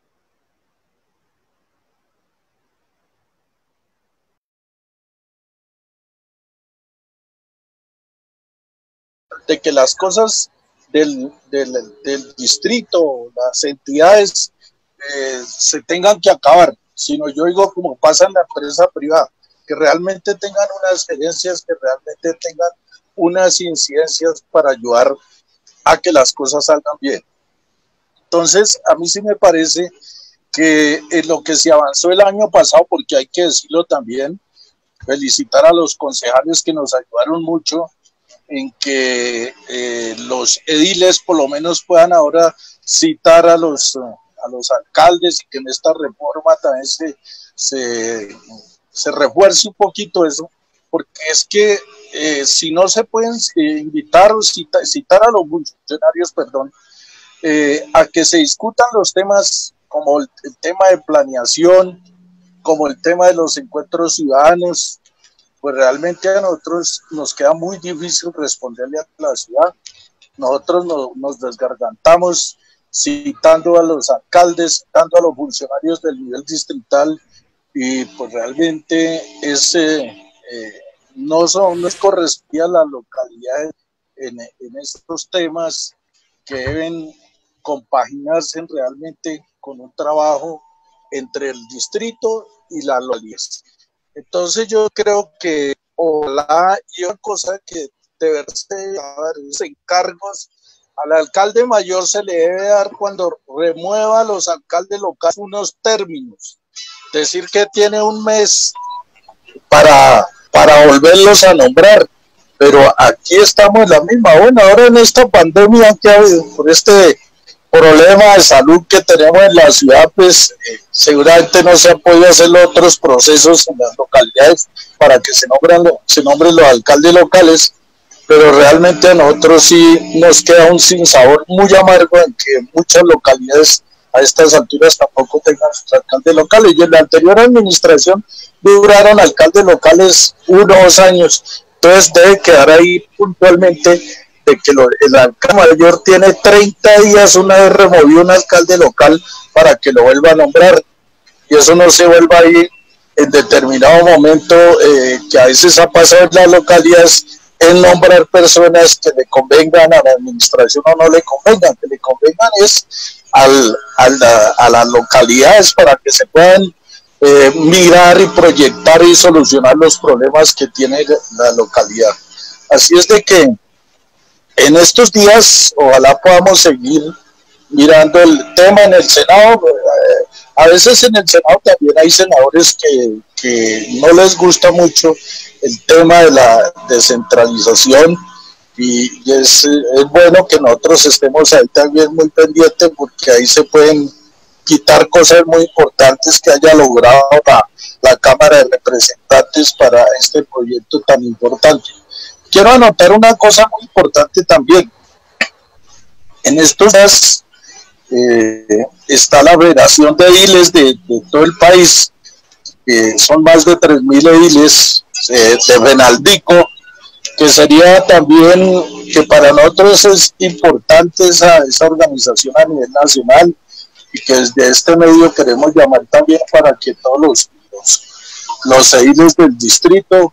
de que las cosas del distrito, las entidades se tengan que acabar, sino yo digo como pasa en la empresa privada, que realmente tengan unas gerencias, que realmente tengan unas incidencias para ayudar a que las cosas salgan bien. Entonces, a mí sí me parece que en lo que se avanzó el año pasado, porque hay que decirlo también, felicitar a los concejales que nos ayudaron mucho en que los ediles por lo menos puedan ahora citar a los alcaldes, y que en esta reforma también se refuerce un poquito eso, porque es que si no se pueden invitar o citar a los funcionarios, a que se discutan los temas como el tema de planeación, como el tema de los encuentros ciudadanos, pues realmente a nosotros nos queda muy difícil responderle a la ciudad. Nosotros nos desgargantamos citando a los alcaldes, citando a los funcionarios del nivel distrital, y pues realmente no es correspondiente a las localidades en estos temas que deben compaginarse realmente con un trabajo entre el distrito y las localidades. Entonces yo creo que ojalá, y una cosa que deberse dar es encargos al alcalde mayor se le debe dar cuando remueva a los alcaldes locales unos términos, decir que tiene un mes para volverlos a nombrar, pero aquí estamos en la misma. Bueno, ahora en esta pandemia que ha habido, por este problema de salud que tenemos en la ciudad, pues seguramente no se han podido hacer los otros procesos en las localidades para que se nombren los alcaldes locales, pero realmente a nosotros sí nos queda un sinsabor muy amargo en que muchas localidades a estas alturas tampoco tengan sus alcaldes locales, y en la anterior administración duraron alcaldes locales 1 o 2 años, entonces debe quedar ahí puntualmente de que el alcalde mayor tiene 30 días una vez removió un alcalde local para que lo vuelva a nombrar, y eso no se vuelva a ir en determinado momento, que a veces ha pasado en las localidades, en nombrar personas que le convengan a la administración o no le convengan, que le convengan es a las localidades para que se puedan mirar y proyectar y solucionar los problemas que tiene la localidad. Así es de que en estos días ojalá podamos seguir mirando el tema en el Senado. A veces en el Senado también hay senadores que no les gusta mucho el tema de la descentralización, y es bueno que nosotros estemos ahí también muy pendientes, porque ahí se pueden quitar cosas muy importantes que haya logrado la Cámara de Representantes para este proyecto tan importante. Quiero anotar una cosa muy importante también. En estos días está la Federación de Ediles de todo el país, son más de 3.000 ediles de Renaldico, que sería también que para nosotros es importante esa organización a nivel nacional, y que desde este medio queremos llamar también para que todos los ediles del distrito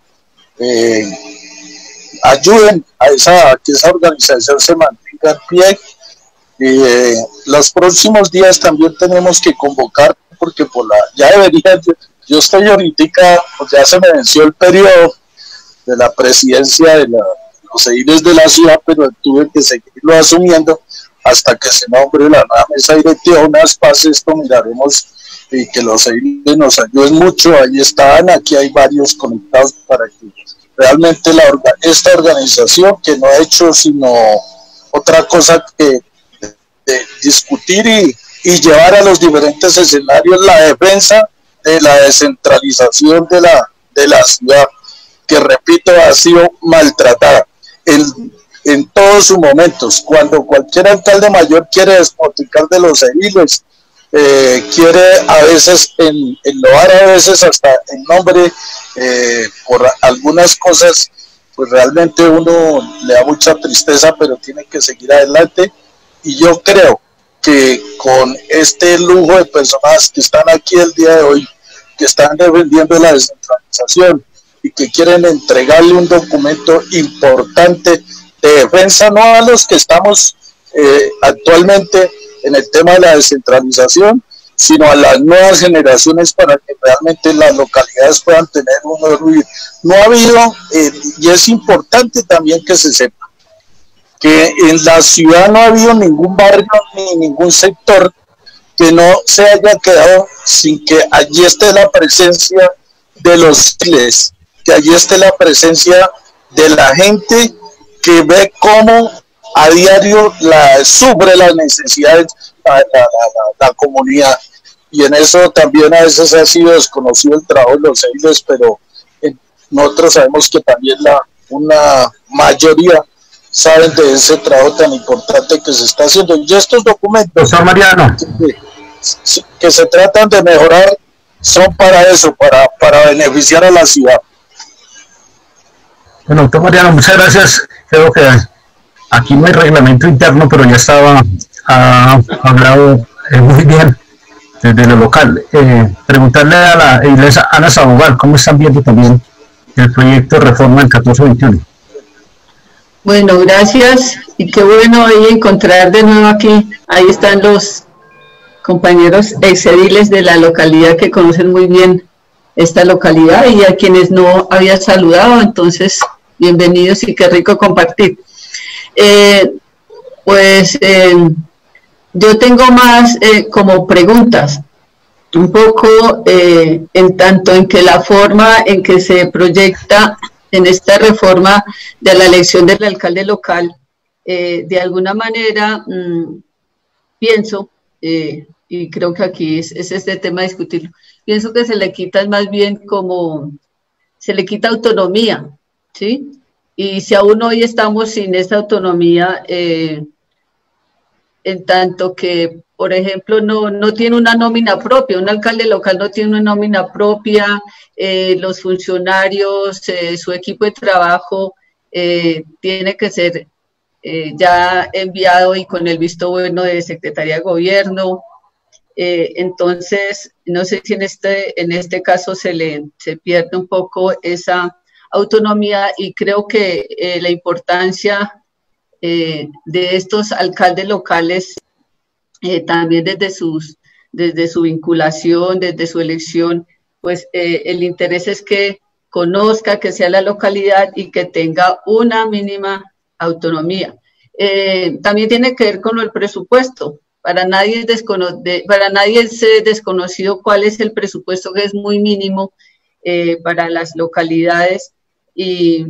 ayuden a que esa organización se mantenga en pie. Los próximos días también tenemos que convocar, porque ya debería, yo estoy ahorita, pues ya se me venció el periodo de la presidencia de los ediles de la ciudad, pero tuve que seguirlo asumiendo hasta que se nombre la nueva mesa directiva. Unas pases, esto miraremos, y que los ediles nos ayuden mucho. Ahí están, aquí hay varios conectados para que realmente esta organización, que no ha hecho sino otra cosa que discutir y llevar a los diferentes escenarios la defensa de la descentralización de la ciudad, que repito, ha sido maltratada en todos sus momentos. Cuando cualquier alcalde mayor quiere despotricar de los ediles, quiere a veces enloar, a veces hasta en nombre por algunas cosas, pues realmente uno le da mucha tristeza, pero tiene que seguir adelante. Y yo creo que con este lujo de personas que están aquí el día de hoy, que están defendiendo la descentralización y que quieren entregarle un documento importante de defensa, no a los que estamos actualmente en el tema de la descentralización, sino a las nuevas generaciones para que realmente las localidades puedan tener un mejor vivir. No ha habido, y es importante también que se sepa, que en la ciudad no ha habido ningún barrio ni ningún sector que no se haya quedado sin que allí esté la presencia de los civiles, que allí esté la presencia de la gente que ve cómo a diario sufre las necesidades la comunidad. Y en eso también a veces ha sido desconocido el trabajo de los civiles, pero nosotros sabemos que también una mayoría saben de ese trabajo tan importante que se está haciendo. Y estos documentos, doctor Mariano, que se tratan de mejorar, son para eso, para beneficiar a la ciudad. Bueno, doctor Mariano, muchas gracias. Creo que aquí no hay reglamento interno, pero ya estaba hablado muy bien desde lo local. Preguntarle a la iglesia Ana Sabogal, ¿cómo están viendo también el proyecto de reforma del 1421? Bueno, gracias, y qué bueno ahí encontrar de nuevo aquí. Ahí están los compañeros exediles de la localidad que conocen muy bien esta localidad, y a quienes no había saludado, entonces bienvenidos y qué rico compartir. Yo tengo más como preguntas, un poco en tanto en que la forma en que se proyecta en esta reforma de la elección del alcalde local, de alguna manera pienso, y creo que aquí es este tema de discutirlo, pienso que se le quita más bien se le quita autonomía, ¿sí? Y si aún hoy estamos sin esa autonomía, en tanto que, por ejemplo, no tiene una nómina propia, un alcalde local no tiene una nómina propia, los funcionarios, su equipo de trabajo tiene que ser ya enviado y con el visto bueno de Secretaría de Gobierno. Entonces, no sé si en este caso se pierde un poco esa autonomía, y creo que la importancia de estos alcaldes locales, también desde su vinculación, desde su elección, pues el interés es que conozca, que sea la localidad y que tenga una mínima autonomía. También tiene que ver con el presupuesto. Para nadie es desconocido cuál es el presupuesto, que es muy mínimo para las localidades, y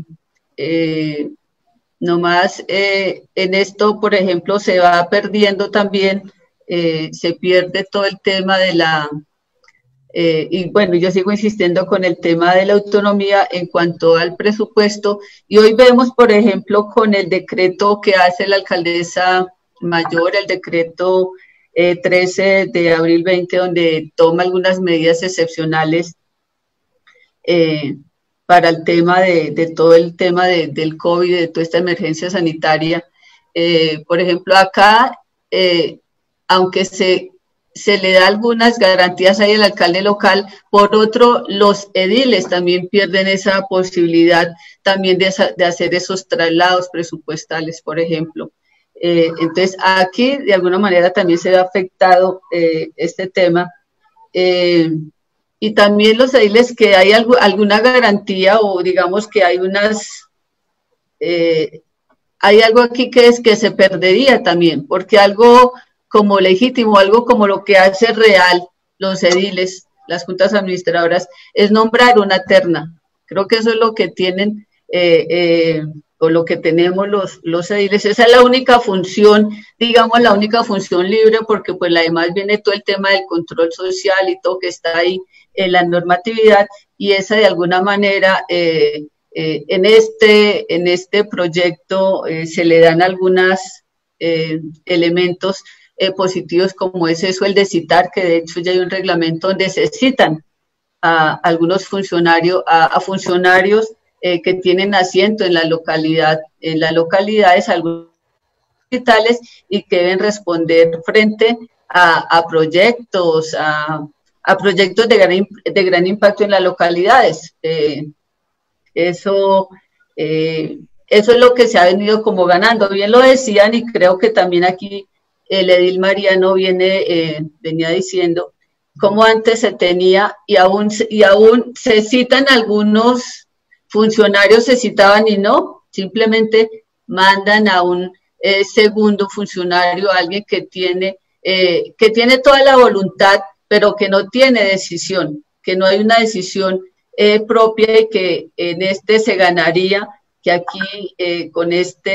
nomás en esto, por ejemplo, se va perdiendo también, se pierde todo el tema de y bueno, yo sigo insistiendo con el tema de la autonomía en cuanto al presupuesto, y hoy vemos, por ejemplo, con el decreto que hace la alcaldesa mayor, el decreto 13 de abril 20, donde toma algunas medidas excepcionales para el tema de todo el tema del COVID, de toda esta emergencia sanitaria. Por ejemplo, acá, aunque se le da algunas garantías ahí al alcalde local, por otro, los ediles también pierden esa posibilidad también de hacer esos traslados presupuestales, por ejemplo. Entonces, aquí de alguna manera también se ve afectado este tema. Y también los ediles, que hay alguna garantía, o digamos que hay hay algo aquí que se perdería también, porque algo como legítimo, algo como lo que hace real los ediles, las juntas administradoras, es nombrar una terna. Creo que eso es lo que tienen, o lo que tenemos los ediles. Esa es la única función, digamos, la única función libre, porque pues además viene todo el tema del control social y todo que está ahí en la normatividad, y esa de alguna manera en este proyecto se le dan algunos elementos positivos, como es eso, el de citar, que de hecho ya hay un reglamento donde se citan a algunos funcionarios, a funcionarios que tienen asiento en las localidades, algunos hospitales, y que deben responder frente a proyectos, a proyectos de gran impacto en las localidades. Eso es lo que se ha venido como ganando. Bien lo decían, y creo que también aquí el edil Mariano venía diciendo como antes se tenía, y aún se citan algunos funcionarios, se citaban y no, simplemente mandan a un segundo funcionario, alguien que tiene toda la voluntad, pero que no tiene decisión, que no hay una decisión propia, y que en se ganaría, que aquí con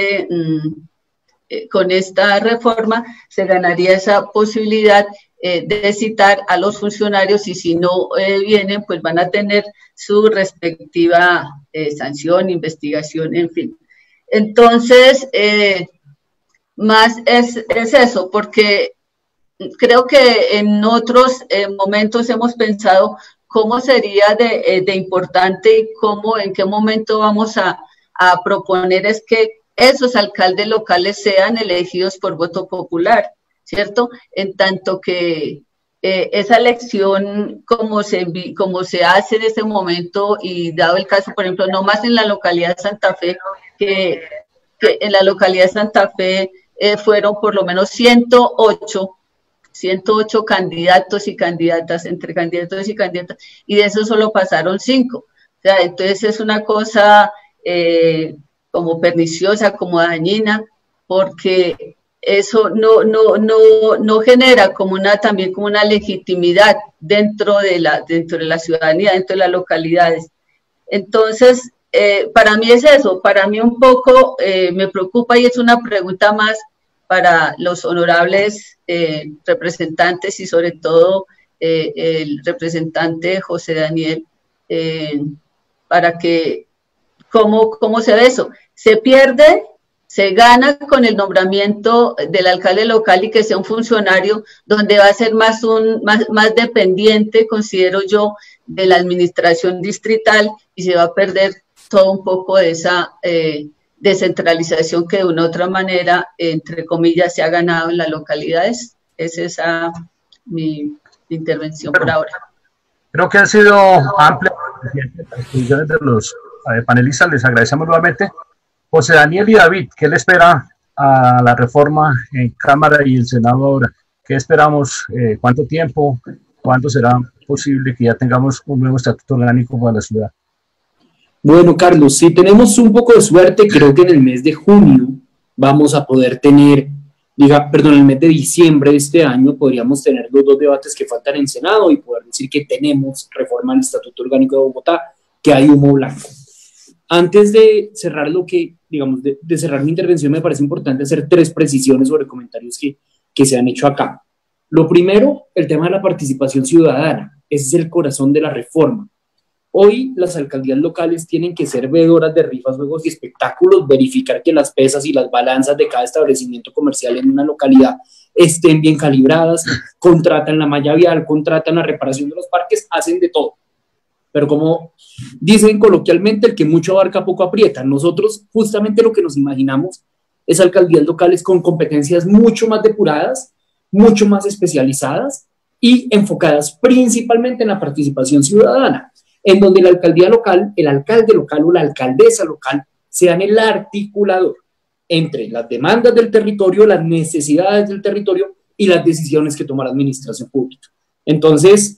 esta reforma se ganaría esa posibilidad de citar a los funcionarios, y si no vienen, pues van a tener su respectiva sanción, investigación, en fin. Entonces, más es eso, porque creo que en otros momentos hemos pensado cómo sería de importante y en qué momento vamos a proponer es que esos alcaldes locales sean elegidos por voto popular, ¿cierto? En tanto que esa elección, como se hace en este momento, y dado el caso, por ejemplo, no más en la localidad de Santa Fe, que en la localidad de Santa Fe fueron por lo menos 108 candidatos y candidatas, entre candidatos y candidatas, y de eso solo pasaron 5. O sea, entonces es una cosa como perniciosa, como dañina, porque eso no genera también como una legitimidad dentro de la ciudadanía, dentro de las localidades. Entonces, para mí es eso, para mí un poco me preocupa, y es una pregunta más para los honorables representantes, y sobre todo el representante José Daniel, para que, ¿cómo se ve eso? Se pierde, se gana con el nombramiento del alcalde local, y que sea un funcionario donde va a ser más dependiente, considero yo, de la administración distrital, y se va a perder todo un poco de esa descentralización que de una u otra manera, entre comillas, se ha ganado en las localidades. Es esa mi intervención por ahora. Creo que ha sido amplia las exposiciones de los panelistas, les agradecemos nuevamente. José Daniel y David, ¿qué le espera a la reforma en Cámara y el Senado ahora? ¿Qué esperamos? ¿Cuánto tiempo? ¿Cuándo será posible que ya tengamos un nuevo estatuto orgánico para la ciudad? Bueno, Carlos, si tenemos un poco de suerte, creo que en el mes de junio vamos a poder tener, en el mes de diciembre de este año podríamos tener los 2 debates que faltan en Senado y poder decir que tenemos reforma al Estatuto Orgánico de Bogotá, que hay humo blanco. Antes de cerrar de cerrar mi intervención, me parece importante hacer 3 precisiones sobre comentarios que se han hecho acá. Lo primero, el tema de la participación ciudadana. Ese es el corazón de la reforma. Hoy las alcaldías locales tienen que ser veedoras de rifas, juegos y espectáculos, verificar que las pesas y las balanzas de cada establecimiento comercial en una localidad estén bien calibradas, contratan la malla vial, contratan la reparación de los parques, hacen de todo. Pero como dicen coloquialmente, el que mucho abarca poco aprieta. Nosotros justamente lo que nos imaginamos es alcaldías locales con competencias mucho más depuradas, mucho más especializadas y enfocadas principalmente en la participación ciudadana, en donde la alcaldía local, el alcalde local o la alcaldesa local sean el articulador entre las demandas del territorio, las necesidades del territorio y las decisiones que toma la administración pública. Entonces,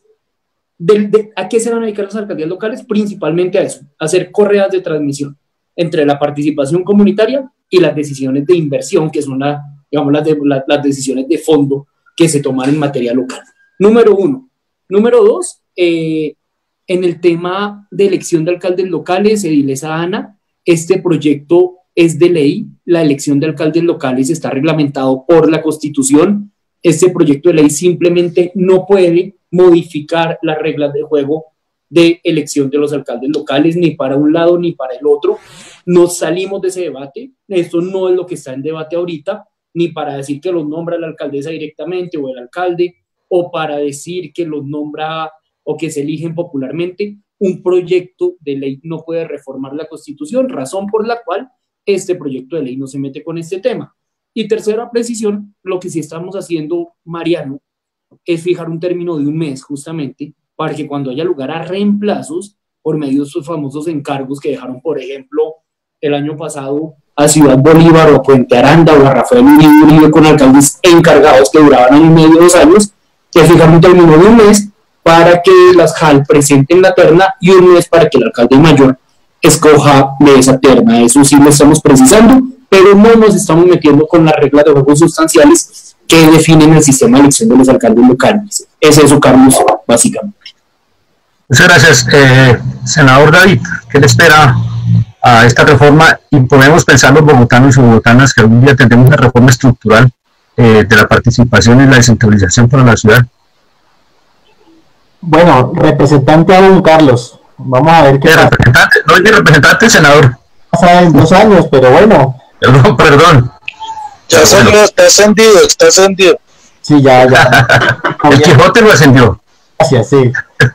¿a qué se van a dedicar las alcaldías locales? Principalmente a eso, a hacer correas de transmisión entre la participación comunitaria y las decisiones de inversión, que son las decisiones de fondo que se toman en materia local. Número 1. Número 2, en el tema de elección de alcaldes locales, edilesa Ana, este proyecto es de ley, la elección de alcaldes locales está reglamentado por la Constitución, este proyecto de ley simplemente no puede modificar las reglas de juego de elección de los alcaldes locales, ni para un lado ni para el otro. Nos salimos de ese debate, esto no es lo que está en debate ahorita, ni para decir que los nombra la alcaldesa directamente o el alcalde, o para decir que los nombra o que se eligen popularmente. Un proyecto de ley no puede reformar la Constitución, razón por la cual este proyecto de ley no se mete con este tema. Y tercera precisión, lo que sí estamos haciendo, Mariano, es fijar un término de 1 mes justamente para que cuando haya lugar a reemplazos por medio de esos famosos encargos que dejaron, por ejemplo, el año pasado a Ciudad Bolívar o a Puente Aranda o a Rafael Uribe con alcaldes encargados que duraban 1 año y medio, 2 años, que fijar un término de un mes para que las JAL presenten la terna y un mes para que el alcalde mayor escoja de esa terna. Eso sí lo estamos precisando, pero no nos estamos metiendo con las reglas de juego sustanciales que definen el sistema de elección de los alcaldes locales. Es eso, Carlos, básicamente. Muchas gracias, senador David. ¿Qué le espera a esta reforma? Y podemos pensar los bogotanos y bogotanas que algún día tendremos una reforma estructural de la participación y la descentralización para la ciudad. Bueno, representante a don Carlos, vamos a ver qué pasa. Representante, no es mi representante, senador. Pasa en 2 años, pero bueno. Perdón. Ya salió, está ascendido. Sí, ya. El Quijote lo ascendió. Gracias, sí.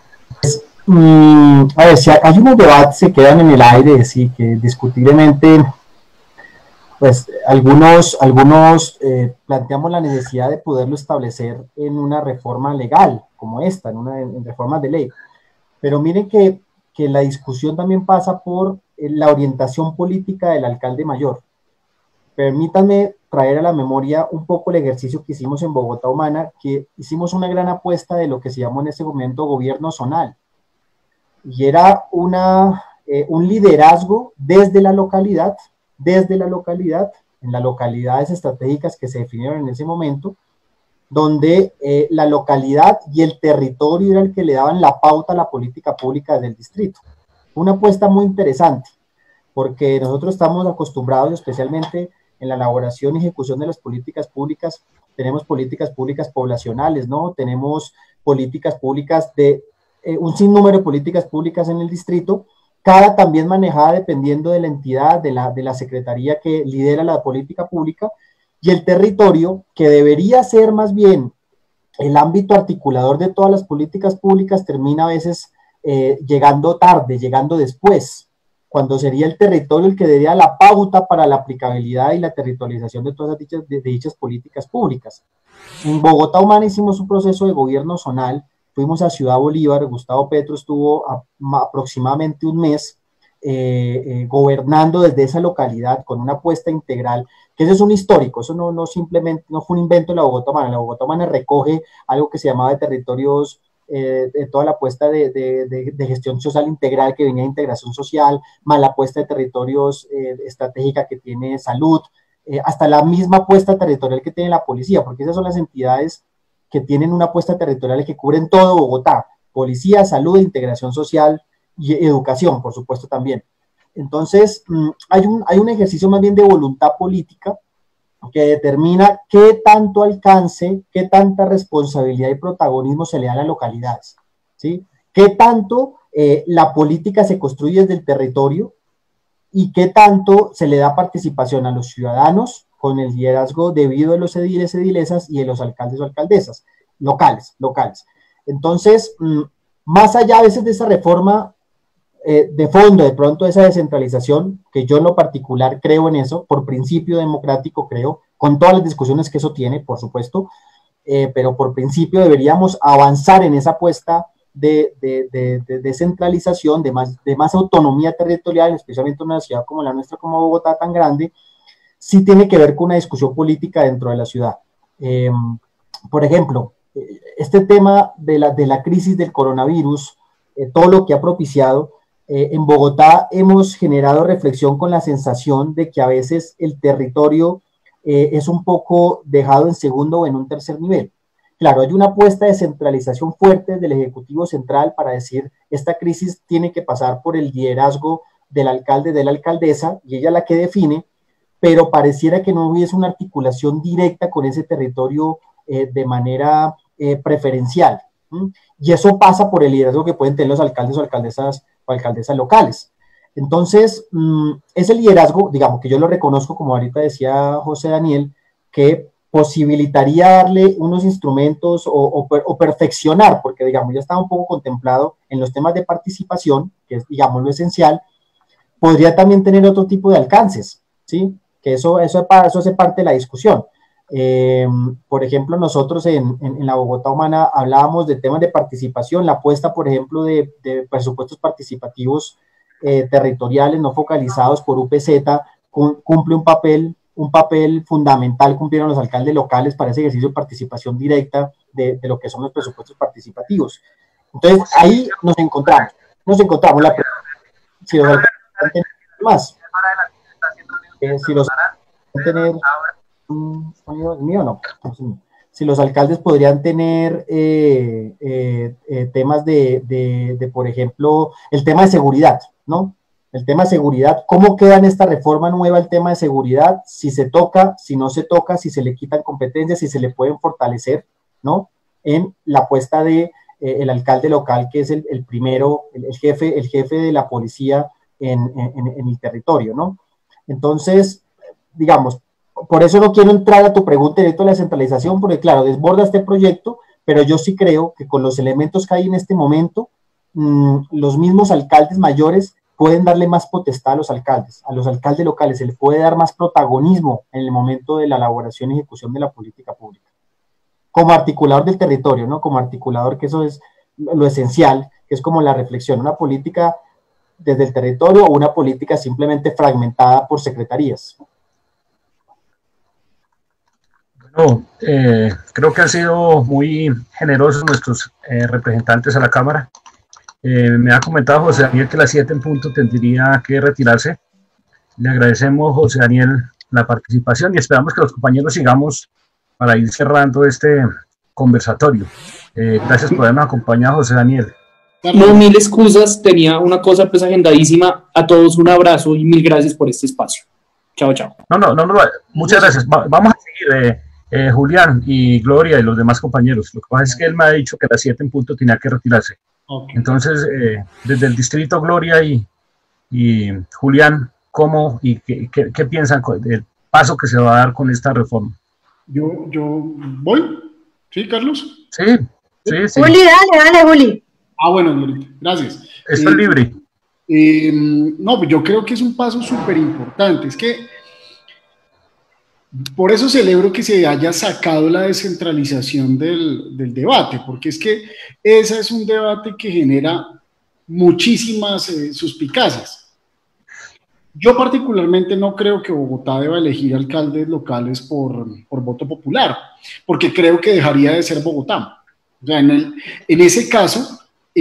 A ver, si hay unos debates que quedan en el aire, sí, que discutiblemente, pues algunos planteamos la necesidad de poderlo establecer en una reforma legal, como esta, en reformas de ley. Pero miren que la discusión también pasa por la orientación política del alcalde mayor. Permítanme traer a la memoria un poco el ejercicio que hicimos en Bogotá Humana, que hicimos una gran apuesta de lo que se llamó en ese momento gobierno zonal. Y era un liderazgo desde la localidad, en las localidades estratégicas que se definieron en ese momento, donde la localidad y el territorio era el que le daban la pauta a la política pública del distrito. Una apuesta muy interesante, porque nosotros estamos acostumbrados, especialmente en la elaboración y ejecución de las políticas públicas, tenemos políticas públicas poblacionales, ¿no? Tenemos políticas públicas un sinnúmero de políticas públicas en el distrito, cada también manejada dependiendo de la entidad, de la secretaría que lidera la política pública, y el territorio, que debería ser más bien el ámbito articulador de todas las políticas públicas, termina a veces llegando tarde, llegando después, cuando sería el territorio el que daría la pauta para la aplicabilidad y la territorialización de todas dichas políticas públicas. En Bogotá Humana hicimos un proceso de gobierno zonal, fuimos a Ciudad Bolívar, Gustavo Petro estuvo aproximadamente un mes gobernando desde esa localidad con una apuesta integral, que eso es un histórico, eso no simplemente, no fue un invento de la Bogotá Humana. La Bogotá Humana recoge algo que se llamaba de territorios, de toda la apuesta de gestión social integral que venía de integración social, más la apuesta de territorios estratégica que tiene salud, hasta la misma apuesta territorial que tiene la policía, porque esas son las entidades que tienen una apuesta territorial que cubren todo Bogotá: policía, salud, integración social y educación, por supuesto, también. Entonces, hay un ejercicio más bien de voluntad política que determina qué tanto alcance, qué tanta responsabilidad y protagonismo se le da a las localidades, ¿sí? Qué tanto la política se construye desde el territorio y qué tanto se le da participación a los ciudadanos con el liderazgo debido de los ediles, edilesas y de los alcaldes o alcaldesas locales. Entonces, más allá a veces de esa reforma de fondo, de pronto esa descentralización, que yo en lo particular creo en eso, por principio democrático creo, con todas las discusiones que eso tiene, por supuesto, pero por principio deberíamos avanzar en esa apuesta de descentralización, de más autonomía territorial, especialmente en una ciudad como la nuestra, como Bogotá, tan grande. Sí tiene que ver con una discusión política dentro de la ciudad. Por ejemplo, este tema de la crisis del coronavirus, todo lo que ha propiciado, en Bogotá hemos generado reflexión con la sensación de que a veces el territorio es un poco dejado en segundo o en un tercer nivel. Claro, hay una apuesta de centralización fuerte del Ejecutivo Central para decir, esta crisis tiene que pasar por el liderazgo del alcalde, de la alcaldesa, y ella la que define, pero pareciera que no hubiese una articulación directa con ese territorio de manera preferencial. Y eso pasa por el liderazgo que pueden tener los alcaldes o alcaldesas locales. Entonces, ese liderazgo, digamos que yo lo reconozco, como ahorita decía José Daniel, que posibilitaría darle unos instrumentos o perfeccionar, porque digamos ya está un poco contemplado en los temas de participación, que es digamos lo esencial, podría también tener otro tipo de alcances, ¿sí? Que eso hace parte de la discusión. Por ejemplo, nosotros en la Bogotá Humana hablábamos de temas de participación, la apuesta, por ejemplo, de presupuestos participativos territoriales no focalizados por UPZ cumple un papel un papel fundamental cumplieron los alcaldes locales para ese ejercicio de participación directa de lo que son los presupuestos participativos. Entonces, ahí nos encontramos la pregunta, si los alcaldes van a tener más, si los tener si los alcaldes podrían tener temas de, por ejemplo, el tema de seguridad, ¿no? El tema de seguridad, ¿cómo queda en esta reforma nueva el tema de seguridad? Si se toca, si no se toca, si se le quitan competencias, si se le pueden fortalecer, ¿no? En la apuesta de el alcalde local, que es el primero, el jefe de la policía en el territorio, ¿no? Entonces, digamos, por eso no quiero entrar a tu pregunta directo de la descentralización, porque claro, desborda este proyecto, pero yo sí creo que con los elementos que hay en este momento, los mismos alcaldes mayores pueden darle más potestad a los alcaldes locales, se les puede dar más protagonismo en el momento de la elaboración y ejecución de la política pública. Como articulador del territorio, ¿no? Como articulador, que eso es lo esencial, que es como la reflexión, una política desde el territorio o una política simplemente fragmentada por secretarías. Bueno, creo que han sido muy generosos nuestros representantes a la Cámara. Me ha comentado José Daniel que a las 7 en punto tendría que retirarse. Le agradecemos, José Daniel, la participación y esperamos que los compañeros sigamos para ir cerrando este conversatorio. Gracias por habernos acompañado, José Daniel. No, mil excusas, tenía una cosa pues agendadísima. A todos un abrazo y mil gracias por este espacio. Chao, chao. No, muchas gracias. Vamos a seguir, Julián y Gloria y los demás compañeros. Lo que pasa es que él me ha dicho que a las 7 en punto tenía que retirarse. Okay. Entonces, desde el distrito, Gloria y Julián, ¿cómo y qué piensan del paso que se va a dar con esta reforma? Yo voy, ¿sí, Carlos? Sí. Juli, dale, Juli. Bueno, Glorita, gracias. Estoy libre. No, yo creo que es un paso súper importante. Es que por eso celebro que se haya sacado la descentralización del debate, porque es que ese es un debate que genera muchísimas suspicacias. Yo particularmente no creo que Bogotá deba elegir alcaldes locales por voto popular, porque creo que dejaría de ser Bogotá. O sea, en ese caso,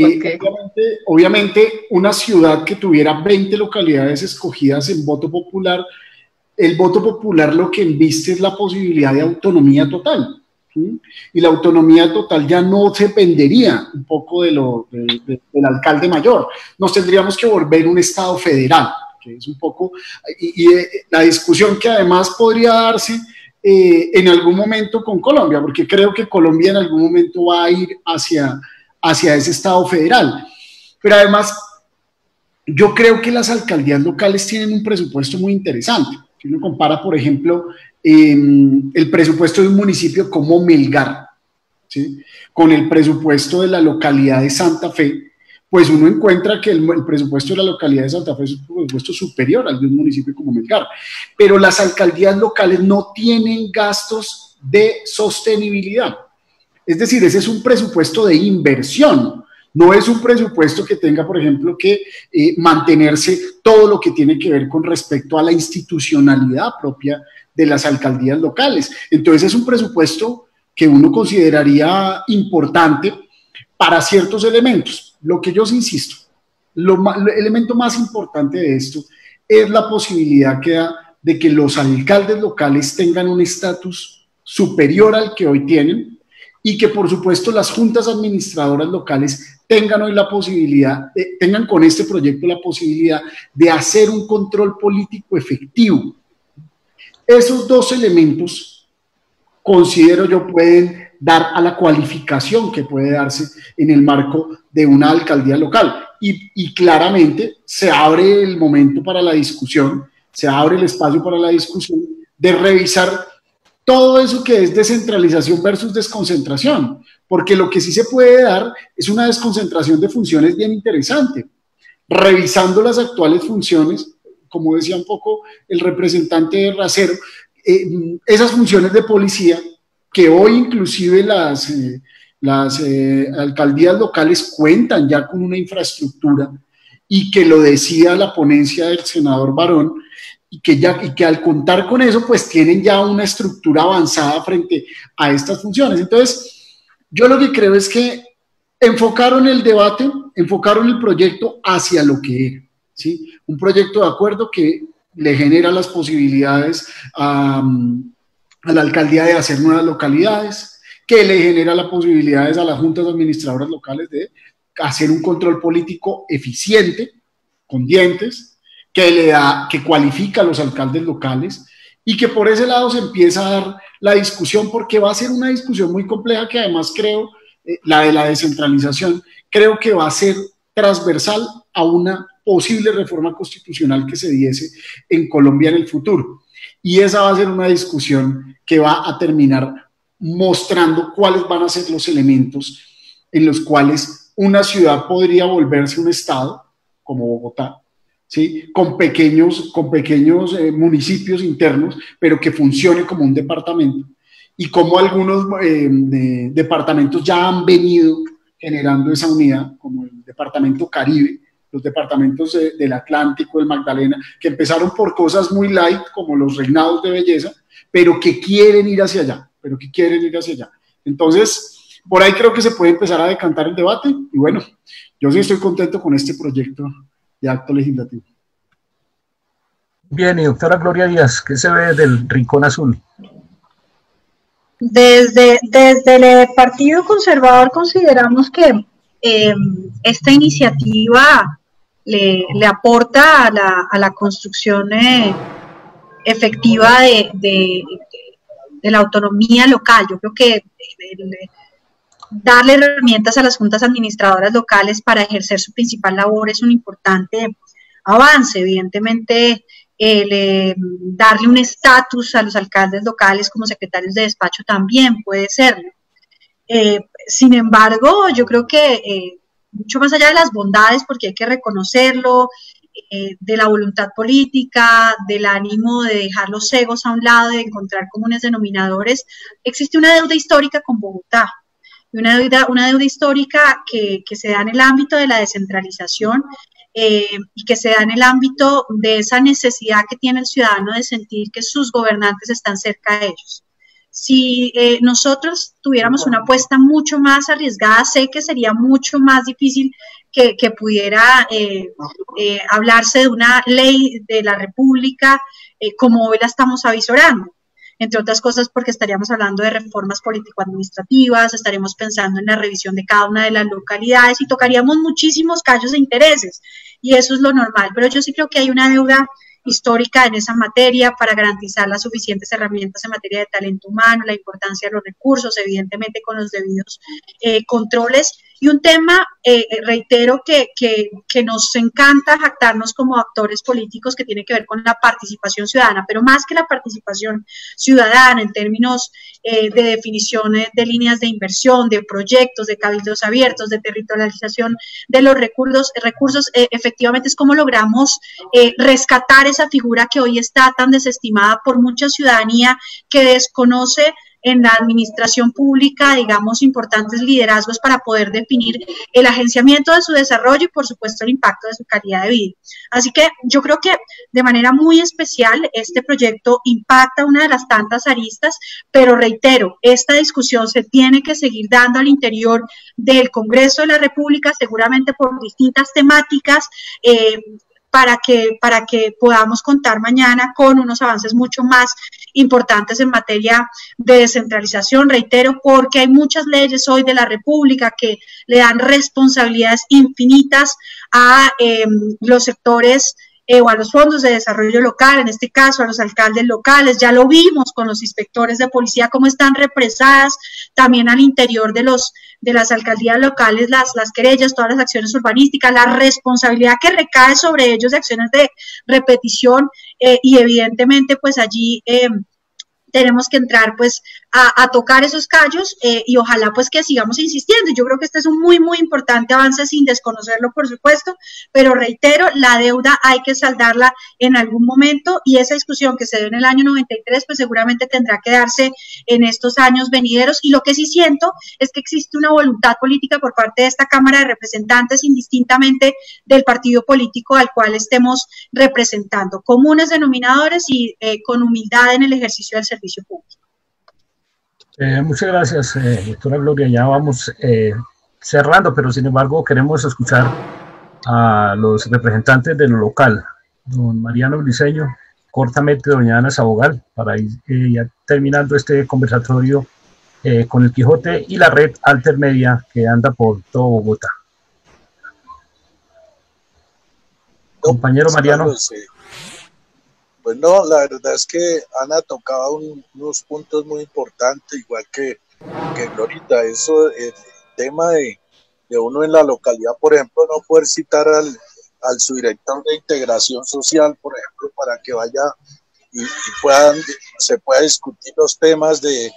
obviamente una ciudad que tuviera 20 localidades escogidas en voto popular, el voto popular lo que embiste es la posibilidad de autonomía total, ¿sí? Y la autonomía total ya no dependería un poco del alcalde mayor. Nos tendríamos que volver un estado federal, que es un poco, y la discusión que además podría darse en algún momento con Colombia, porque creo que Colombia en algún momento va a ir hacia ese estado federal. Pero además, yo creo que las alcaldías locales tienen un presupuesto muy interesante. Si uno compara, por ejemplo, el presupuesto de un municipio como Melgar, ¿sí?, con el presupuesto de la localidad de Santa Fe, pues uno encuentra que el presupuesto de la localidad de Santa Fe es un presupuesto superior al de un municipio como Melgar. Pero las alcaldías locales no tienen gastos de sostenibilidad. Es decir, ese es un presupuesto de inversión. No es un presupuesto que tenga, por ejemplo, que mantenerse todo lo que tiene que ver con respecto a la institucionalidad propia de las alcaldías locales. Entonces es un presupuesto que uno consideraría importante para ciertos elementos. Lo que yo insisto, el elemento más importante de esto es la posibilidad que da de que los alcaldes locales tengan un estatus superior al que hoy tienen y que, por supuesto, las juntas administradoras locales tengan hoy la posibilidad, tengan con este proyecto la posibilidad de hacer un control político efectivo. Esos dos elementos, considero yo, pueden dar a la cualificación que puede darse en el marco de una alcaldía local. Y claramente se abre el momento para la discusión, se abre el espacio para la discusión de revisar todo eso que es descentralización versus desconcentración, porque lo que sí se puede dar es una desconcentración de funciones bien interesante, revisando las actuales funciones, como decía un poco el representante de Racero, esas funciones de policía que hoy inclusive las alcaldías locales cuentan ya con una infraestructura y que lo decía la ponencia del senador Barón, y que al contar con eso, pues tienen ya una estructura avanzada frente a estas funciones. Entonces, yo lo que creo es que enfocaron el debate, enfocaron el proyecto hacia lo que era, ¿sí? Un proyecto de acuerdo que le genera las posibilidades a la alcaldía de hacer nuevas localidades, que le genera las posibilidades a las juntas administradoras locales de hacer un control político eficiente, con dientes, que cualifica a los alcaldes locales, y que por ese lado se empieza a dar la discusión, porque va a ser una discusión muy compleja que además creo, la de la descentralización, creo que va a ser transversal a una posible reforma constitucional que se diese en Colombia en el futuro. Y esa va a ser una discusión que va a terminar mostrando cuáles van a ser los elementos en los cuales una ciudad podría volverse un estado, como Bogotá, ¿sí? con pequeños municipios internos, pero que funcione como un departamento, y como algunos departamentos ya han venido generando esa unidad, como el departamento Caribe, los departamentos del Atlántico, del Magdalena, que empezaron por cosas muy light, como los reinados de belleza, pero que quieren ir hacia allá, Entonces, por ahí creo que se puede empezar a decantar el debate, y bueno, yo sí estoy contento con este proyecto de acto legislativo. Bien, y doctora Gloria Díaz, ¿qué se ve del Rincón Azul? Desde el Partido Conservador consideramos que esta iniciativa le aporta a la construcción efectiva de la autonomía local. Yo creo que darle herramientas a las juntas administradoras locales para ejercer su principal labor es un importante avance. Evidentemente, darle un estatus a los alcaldes locales como secretarios de despacho también puede serlo. Sin embargo, yo creo que mucho más allá de las bondades, porque hay que reconocerlo, de la voluntad política, del ánimo de dejar los egos a un lado, de encontrar comunes denominadores, existe una deuda histórica con Bogotá, una deuda histórica que se da en el ámbito de la descentralización, y que se da en el ámbito de esa necesidad que tiene el ciudadano de sentir que sus gobernantes están cerca de ellos. Si nosotros tuviéramos una apuesta mucho más arriesgada, sé que sería mucho más difícil que pudiera hablarse de una ley de la República como hoy la estamos avisorando. Entre otras cosas porque estaríamos hablando de reformas político-administrativas, estaremos pensando en la revisión de cada una de las localidades y tocaríamos muchísimos callos e intereses, y eso es lo normal, pero yo sí creo que hay una deuda histórica en esa materia para garantizar las suficientes herramientas en materia de talento humano, la importancia de los recursos, evidentemente con los debidos controles, y un tema, reitero, que nos encanta jactarnos como actores políticos, que tiene que ver con la participación ciudadana, pero más que la participación ciudadana en términos de definiciones de líneas de inversión, de proyectos, de cabildos abiertos, de territorialización de los recursos, efectivamente es cómo logramos rescatar esa figura que hoy está tan desestimada por mucha ciudadanía que desconoce en la administración pública, digamos, importantes liderazgos para poder definir el agenciamiento de su desarrollo y, por supuesto, el impacto de su calidad de vida. Así que yo creo que de manera muy especial este proyecto impacta una de las tantas aristas, pero reitero, esta discusión se tiene que seguir dando al interior del Congreso de la República, seguramente por distintas temáticas, para que podamos contar mañana con unos avances mucho más importantes en materia de descentralización, reitero, porque hay muchas leyes hoy de la República que le dan responsabilidades infinitas a los sectores o a los fondos de desarrollo local, en este caso a los alcaldes locales. Ya lo vimos con los inspectores de policía, cómo están represadas también al interior de las alcaldías locales, las querellas, todas las acciones urbanísticas, la responsabilidad que recae sobre ellos de acciones de repetición, y evidentemente pues allí tenemos que entrar pues a tocar esos callos y ojalá pues que sigamos insistiendo. Yo creo que este es un muy importante avance sin desconocerlo, por supuesto, pero reitero, la deuda hay que saldarla en algún momento y esa discusión que se dio en el año 93 pues seguramente tendrá que darse en estos años venideros, y lo que sí siento es que existe una voluntad política por parte de esta Cámara de Representantes, indistintamente del partido político al cual estemos representando, comunes denominadores y con humildad en el ejercicio del servicio público. Muchas gracias, doctora Gloria. Ya vamos cerrando, pero sin embargo queremos escuchar a los representantes de lo local, don Mariano Briceño, cortamente doña Ana Sabogal, para ir ya terminando este conversatorio con el Quijote y la red Altermedia que anda por todo Bogotá. Compañero Mariano. Pues no, la verdad es que Ana tocaba unos puntos muy importantes, igual que Glorita. Eso, el tema de uno en la localidad, por ejemplo, no poder citar al subdirector de integración social, por ejemplo, para que vaya y se pueda discutir los temas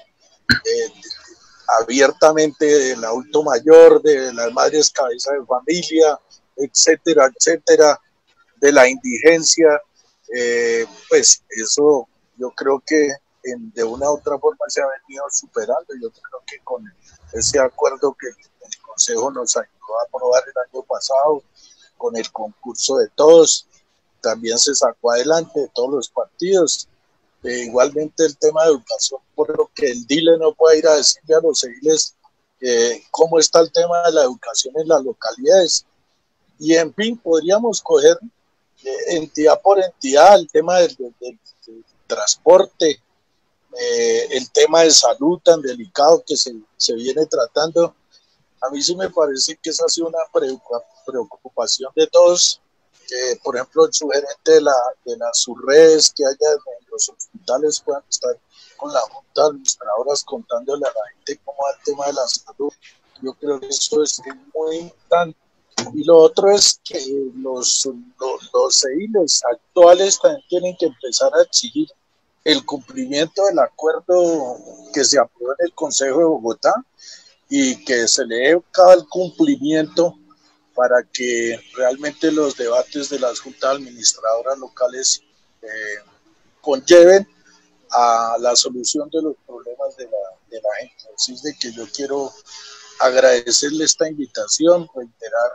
abiertamente del adulto mayor, de las madres cabezas de familia, etcétera, etcétera, de la indigencia. Pues eso yo creo que de una u otra forma se ha venido superando. Yo creo que con ese acuerdo que el Consejo nos ayudó a aprobar el año pasado, con el concurso de todos, también se sacó adelante de todos los partidos. Igualmente el tema de educación, por lo que el DILE no puede ir a decirle a los ediles cómo está el tema de la educación en las localidades. Y en fin, podríamos coger entidad por entidad, el tema del transporte, el tema de salud tan delicado que se viene tratando. A mí sí me parece que esa ha sido una preocupación de todos, que por ejemplo el sugerente de las subredes que haya en los hospitales puedan estar con la junta de administradoras contándole a la gente cómo va el tema de la salud. Yo creo que eso es muy importante. Y lo otro es que los ediles actuales también tienen que empezar a exigir el cumplimiento del acuerdo que se aprobó en el Consejo de Bogotá y que se le dé cada cumplimiento para que realmente los debates de las juntas administradoras locales conlleven a la solución de los problemas de la gente. Así es de que yo quiero agradecerle esta invitación, reiterar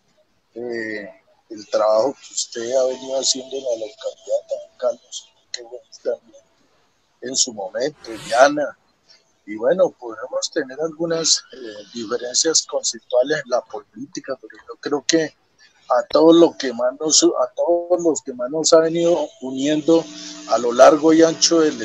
el trabajo que usted ha venido haciendo en la localidad, también Carlos, que bueno, también en su momento, Diana, y bueno, podemos tener algunas diferencias conceptuales en la política, pero yo creo que a todos los que más nos ha venido uniendo a lo largo y ancho de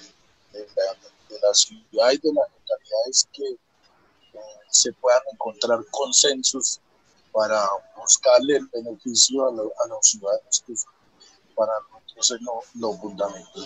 la ciudad y de las localidades, que se puedan encontrar consensos para buscarle el beneficio a los ciudadanos, que para nosotros es lo fundamental.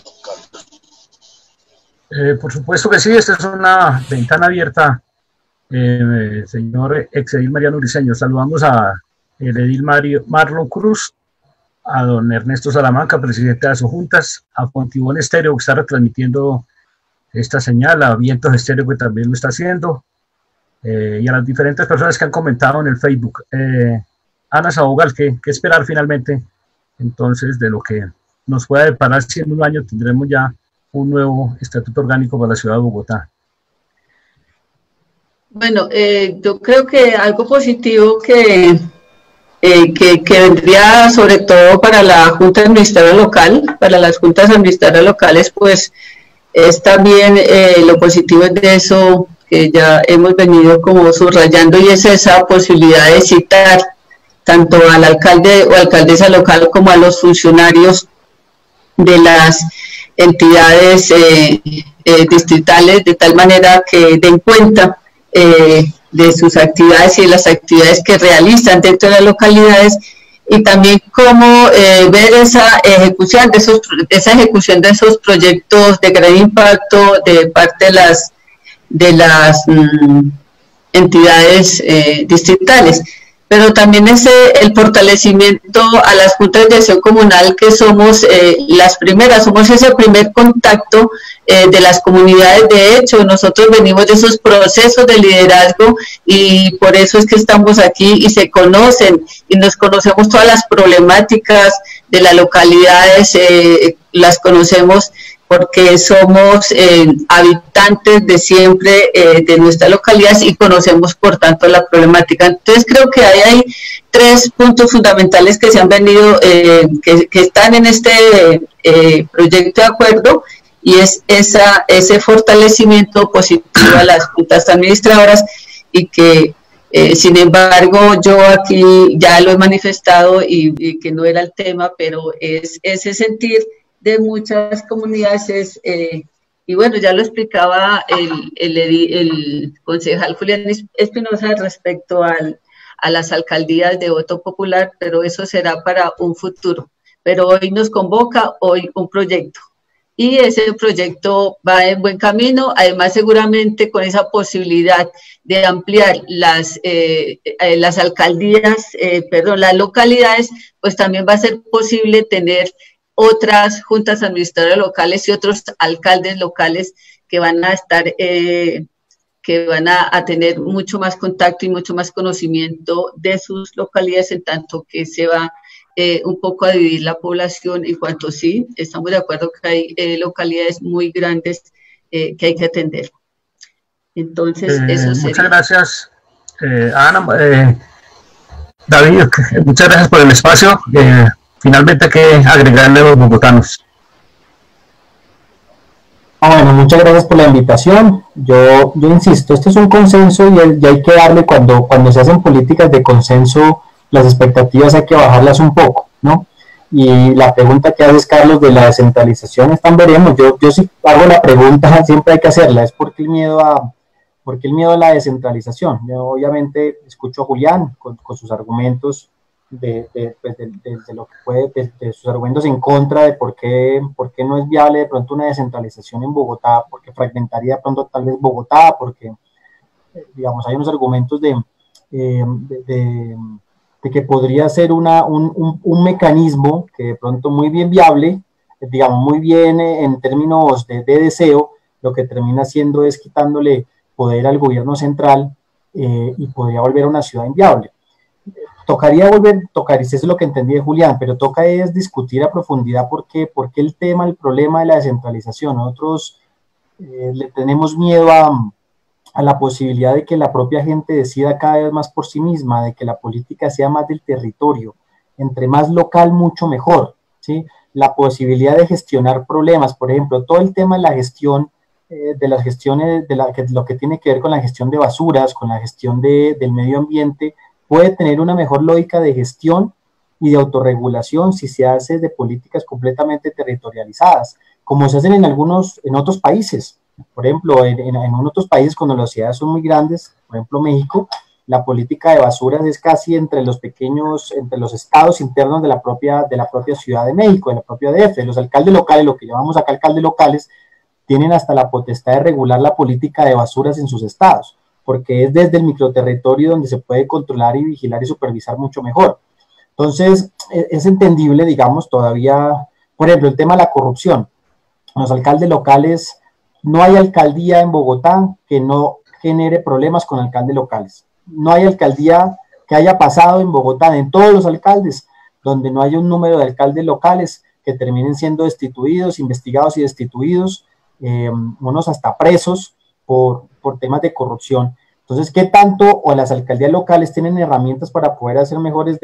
Por supuesto que sí, esta es una ventana abierta, señor exedil Mariano Briceño. Saludamos a el edil Marlon Cruz, a don Ernesto Salamanca, presidente de Asojuntas, a Fontibón Estéreo, que está retransmitiendo esta señal, a Vientos Estéreo, que también lo está haciendo, y a las diferentes personas que han comentado en el Facebook. Ana Sabogal, ¿qué esperar finalmente entonces de lo que nos pueda deparar si en un año tendremos ya un nuevo estatuto orgánico para la ciudad de Bogotá? Bueno, yo creo que algo positivo que vendría sobre todo para la Junta Administradora Local, para las juntas administradoras locales, pues es también lo positivo de eso que ya hemos venido como subrayando, y es esa posibilidad de citar tanto al alcalde o alcaldesa local como a los funcionarios de las entidades distritales, de tal manera que den cuenta de sus actividades y de las actividades que realizan dentro de las localidades, y también cómo ver esa ejecución de esos proyectos de gran impacto de parte de las entidades distritales. pero también es el fortalecimiento a las juntas de acción comunal, que somos las primeras, somos ese primer contacto de las comunidades. De hecho, nosotros venimos de esos procesos de liderazgo y por eso es que estamos aquí y se conocen y nos conocemos todas las problemáticas de las localidades, las conocemos porque somos habitantes de siempre de nuestras localidades y conocemos por tanto la problemática. Entonces creo que hay 3 puntos fundamentales que se han venido, que están en este proyecto de acuerdo, y es ese fortalecimiento positivo a las juntas administradoras, y que sin embargo yo aquí ya lo he manifestado y que no era el tema, pero es ese sentir de muchas comunidades, y bueno, ya lo explicaba el concejal Julián Espinosa respecto a las alcaldías de voto popular, pero eso será para un futuro. Pero hoy nos convoca un proyecto, y ese proyecto va en buen camino, además seguramente con esa posibilidad de ampliar las alcaldías, las localidades, pues también va a ser posible tener otras juntas administradoras locales y otros alcaldes locales que van a estar, que van a tener mucho más contacto y mucho más conocimiento de sus localidades, en tanto que se va un poco a dividir la población, en cuanto sí, estamos de acuerdo que hay localidades muy grandes que hay que atender. Entonces, eso sería. Muchas gracias, Ana. David, muchas gracias por el espacio. Finalmente hay que agregarle a los bogotanos. Bueno, muchas gracias por la invitación. Yo insisto, este es un consenso y hay que darle, cuando se hacen políticas de consenso, las expectativas hay que bajarlas un poco, ¿no? Y la pregunta que haces, Carlos, de la descentralización, veremos. Yo sí hago la pregunta, siempre hay que hacerla, es ¿por qué el miedo a la descentralización? Yo obviamente escucho a Julián con sus argumentos de lo que puede, de sus argumentos en contra de por qué no es viable de pronto una descentralización en Bogotá, porque fragmentaría de pronto tal vez Bogotá, porque digamos hay unos argumentos de que podría ser un mecanismo que de pronto muy bien viable, digamos muy bien en términos de deseo, lo que termina haciendo es quitándole poder al gobierno central, y podría volver a una ciudad inviable. Tocaría eso es lo que entendí de Julián, pero toca es discutir a profundidad por qué el problema de la descentralización. Nosotros le tenemos miedo a la posibilidad de que la propia gente decida cada vez más por sí misma, de que la política sea más del territorio, entre más local mucho mejor, ¿sí? La posibilidad de gestionar problemas, por ejemplo, todo el tema de la gestión, de las gestiones, lo que tiene que ver con la gestión de basuras, con la gestión del medio ambiente, puede tener una mejor lógica de gestión y de autorregulación si se hace de políticas completamente territorializadas, como se hacen en otros países. Por ejemplo, en otros países, cuando las ciudades son muy grandes, por ejemplo México, la política de basuras es casi entre los estados internos de la propia Ciudad de México, de la propia DF. Los alcaldes locales, lo que llamamos acá alcaldes locales, tienen hasta la potestad de regular la política de basuras en sus estados, porque es desde el microterritorio donde se puede controlar y vigilar y supervisar mucho mejor. Entonces, es entendible, digamos, todavía, por ejemplo, el tema de la corrupción. Los alcaldes locales, no hay alcaldía en Bogotá que no genere problemas con alcaldes locales. No hay alcaldía que haya pasado en Bogotá, en todos los alcaldes, donde no haya un número de alcaldes locales que terminen siendo destituidos, investigados y destituidos, unos hasta presos por temas de corrupción. Entonces, ¿qué tanto o las alcaldías locales tienen herramientas para poder hacer mejores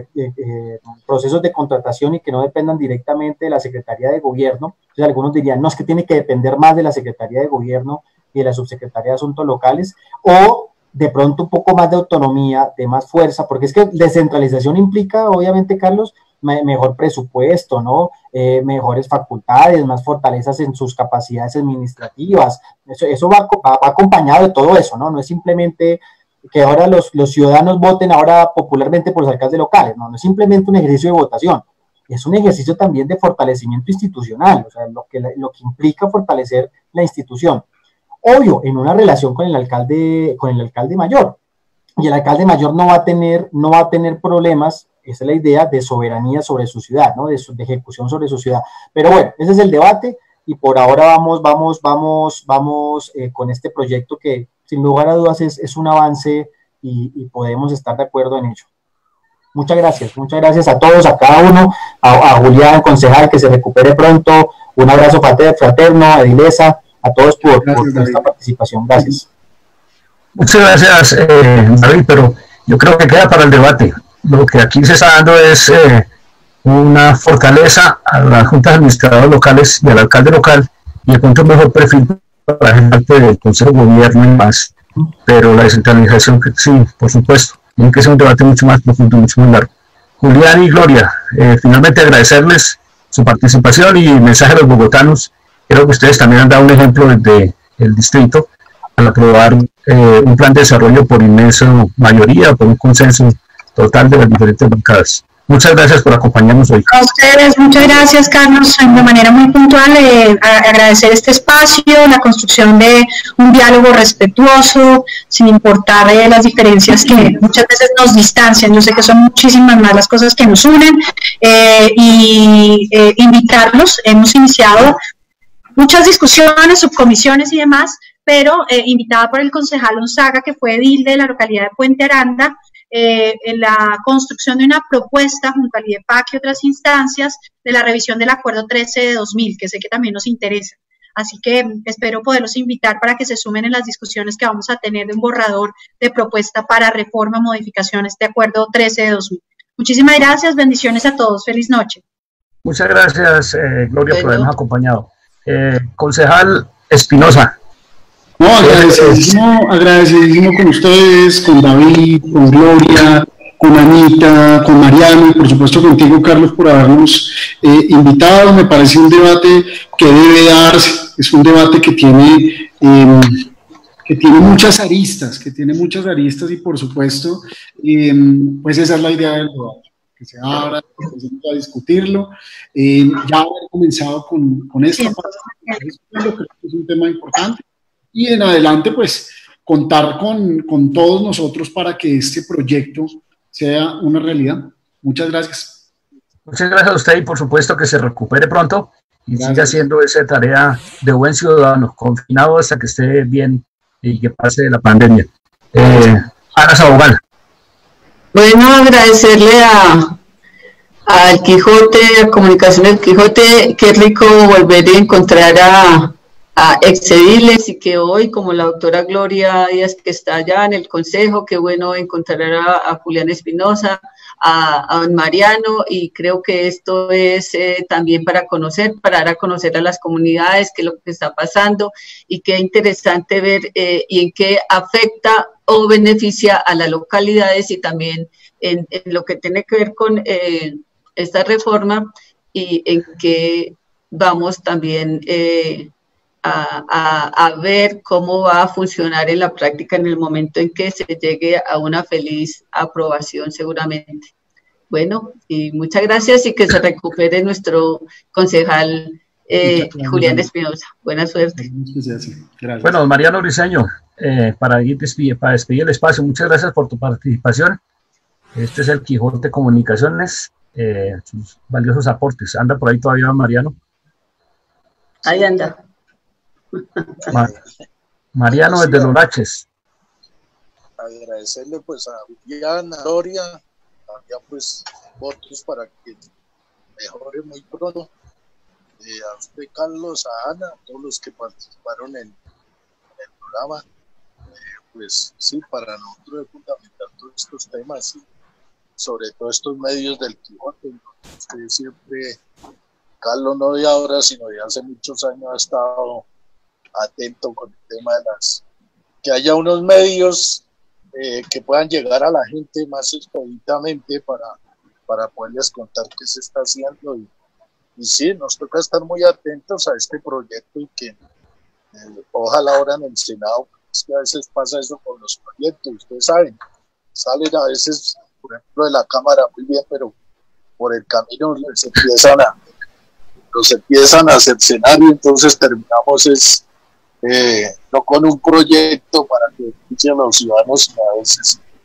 procesos de contratación y que no dependan directamente de la Secretaría de Gobierno? Entonces, algunos dirían, no, es que tiene que depender más de la Secretaría de Gobierno y de la Subsecretaría de Asuntos Locales, o de pronto un poco más de autonomía, de más fuerza, porque es que descentralización implica, obviamente, Carlos, mejor presupuesto, ¿no? Mejores facultades, más fortalezas en sus capacidades administrativas. Eso va acompañado de todo eso, ¿no? No es simplemente que ahora los ciudadanos voten ahora popularmente por los alcaldes locales, no es simplemente un ejercicio de votación, es un ejercicio también de fortalecimiento institucional, o sea, lo que implica fortalecer la institución. Obvio, en una relación con el alcalde mayor. y el alcalde mayor no va a tener problemas, esa es la idea, de soberanía sobre su ciudad, ¿no? De ejecución sobre su ciudad. Pero bueno, ese es el debate, y por ahora vamos con este proyecto que sin lugar a dudas es un avance y podemos estar de acuerdo en ello. Muchas gracias a todos, a cada uno, a Julián, concejal, que se recupere pronto, un abrazo fraterno, a Edilesa, a todos por esta participación. Gracias. Muchas gracias, David, pero yo creo que queda para el debate. Lo que aquí se está dando es una fortaleza a las juntas administradoras locales y al alcalde local, y de pronto un mejor perfil para la gente del Consejo de Gobierno y más. Pero la descentralización, sí, por supuesto, tiene que ser un debate mucho más profundo, mucho más largo. Julián y Gloria, finalmente agradecerles su participación y mensaje a los bogotanos. Creo que ustedes también han dado un ejemplo desde el distrito al aprobar un plan de desarrollo por inmensa mayoría, por un consenso total de las diferentes bancadas. Muchas gracias por acompañarnos hoy. A ustedes, muchas gracias, Carlos, de manera muy puntual, agradecer este espacio, la construcción de un diálogo respetuoso, sin importar las diferencias que muchas veces nos distancian. Yo sé que son muchísimas más las cosas que nos unen, y invitarlos. Hemos iniciado muchas discusiones, subcomisiones y demás, pero invitada por el concejal Onzaga, que fue edil de la localidad de Puente Aranda, en la construcción de una propuesta junto al IDEPAC y otras instancias de la revisión del Acuerdo 13 de 2000, que sé que también nos interesa. Así que espero poderlos invitar para que se sumen en las discusiones que vamos a tener de un borrador de propuesta para reforma, modificación, este Acuerdo 13 de 2000. Muchísimas gracias, bendiciones a todos, feliz noche. Muchas gracias, Gloria, por habernos acompañado. Concejal Espinosa. No, agradecidísimo con ustedes, con David, con Gloria, con Anita, con Mariano y por supuesto contigo, Carlos, por habernos invitado. Me parece un debate que debe darse, es un debate que tiene muchas aristas, y por supuesto, pues esa es la idea del debate, que se abra, que empecemos a discutirlo. Ya haber comenzado con esta parte, creo que es un tema importante. Y en adelante, pues, contar con todos nosotros para que este proyecto sea una realidad. Muchas gracias. Muchas gracias a usted y por supuesto que se recupere pronto y siga haciendo esa tarea de buen ciudadano, confinado hasta que esté bien y que pase la pandemia. Ana Sabogal. Bueno, agradecerle al Quijote, a Comunicación del Quijote. Qué rico volver a encontrar a excedibles, y que hoy, como la doctora Gloria Díaz, que está allá en el consejo, qué bueno encontrar a Julián Espinosa, a don Mariano, y creo que esto es también para dar a conocer a las comunidades qué es lo que está pasando, y qué interesante ver y en qué afecta o beneficia a las localidades, y también en lo que tiene que ver con esta reforma, y en qué vamos también a ver cómo va a funcionar en la práctica en el momento en que se llegue a una feliz aprobación seguramente. Bueno, y muchas gracias, y que se recupere nuestro concejal Julián Espinosa. Buena suerte. Gracias. Bueno, Mariano Briceño, para despedir el espacio, muchas gracias por tu participación. Este es el Quijote Comunicaciones, sus valiosos aportes. ¿Anda por ahí todavía Mariano? Ahí anda. Mariano desde Los Laches. Agradecerle pues a Julián, a Gloria, también pues votos para que mejore muy pronto, a usted, Carlos, a Ana, a todos los que participaron en el programa. Pues sí, para nosotros es fundamental todos estos temas, y sobre todo estos medios del Quijote. Usted siempre, Carlos, no de ahora, sino de hace muchos años, ha estado atento con el tema de que haya unos medios que puedan llegar a la gente más expeditamente para poderles contar qué se está haciendo, y sí, nos toca estar muy atentos a este proyecto, y que ojalá ahora en el Senado, es que a veces pasa eso con los proyectos, ustedes saben, salen a veces, por ejemplo, de la Cámara muy bien, pero por el camino los empiezan a cercenar, y entonces terminamos no con un proyecto para que beneficie a los ciudadanos, sino a veces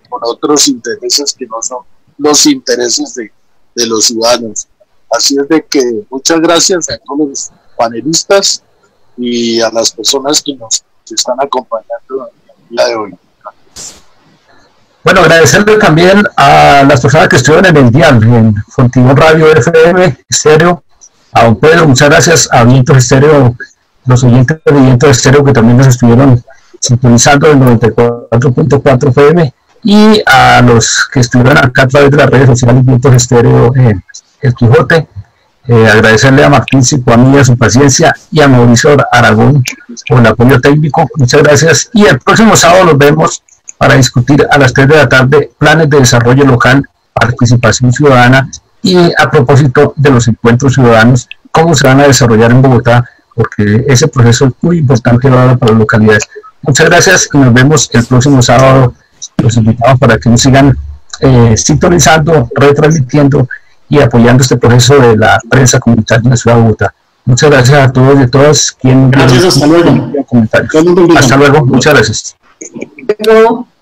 con otros intereses que no son los intereses de los ciudadanos. Así es de que muchas gracias a todos los panelistas y a las personas que nos están acompañando el día de hoy. Bueno, agradecerle también a las personas que estuvieron en el dial, en Fontibón Radio FM Estéreo, a don Pedro, muchas gracias, a Vientos Estéreo, los oyentes de Vientos Estéreo que también nos estuvieron sintonizando en 94.4 FM, y a los que estuvieron acá a través de las redes sociales Vientos Estéreo El Quijote. Agradecerle a Martín Cipoamilla su paciencia y a Mauricio Aragón por el apoyo técnico, muchas gracias, y el próximo sábado nos vemos para discutir a las 3 de la tarde planes de desarrollo local, participación ciudadana y a propósito de los encuentros ciudadanos, cómo se van a desarrollar en Bogotá, porque ese proceso es muy importante ahora para las localidades. Muchas gracias y nos vemos el próximo sábado. Los invitamos para que nos sigan sintonizando, retransmitiendo y apoyando este proceso de la prensa comunitaria en la ciudad de Bogotá. Muchas gracias a todos y a todas. Gracias, hasta luego. Hasta luego, muchas gracias. Luego.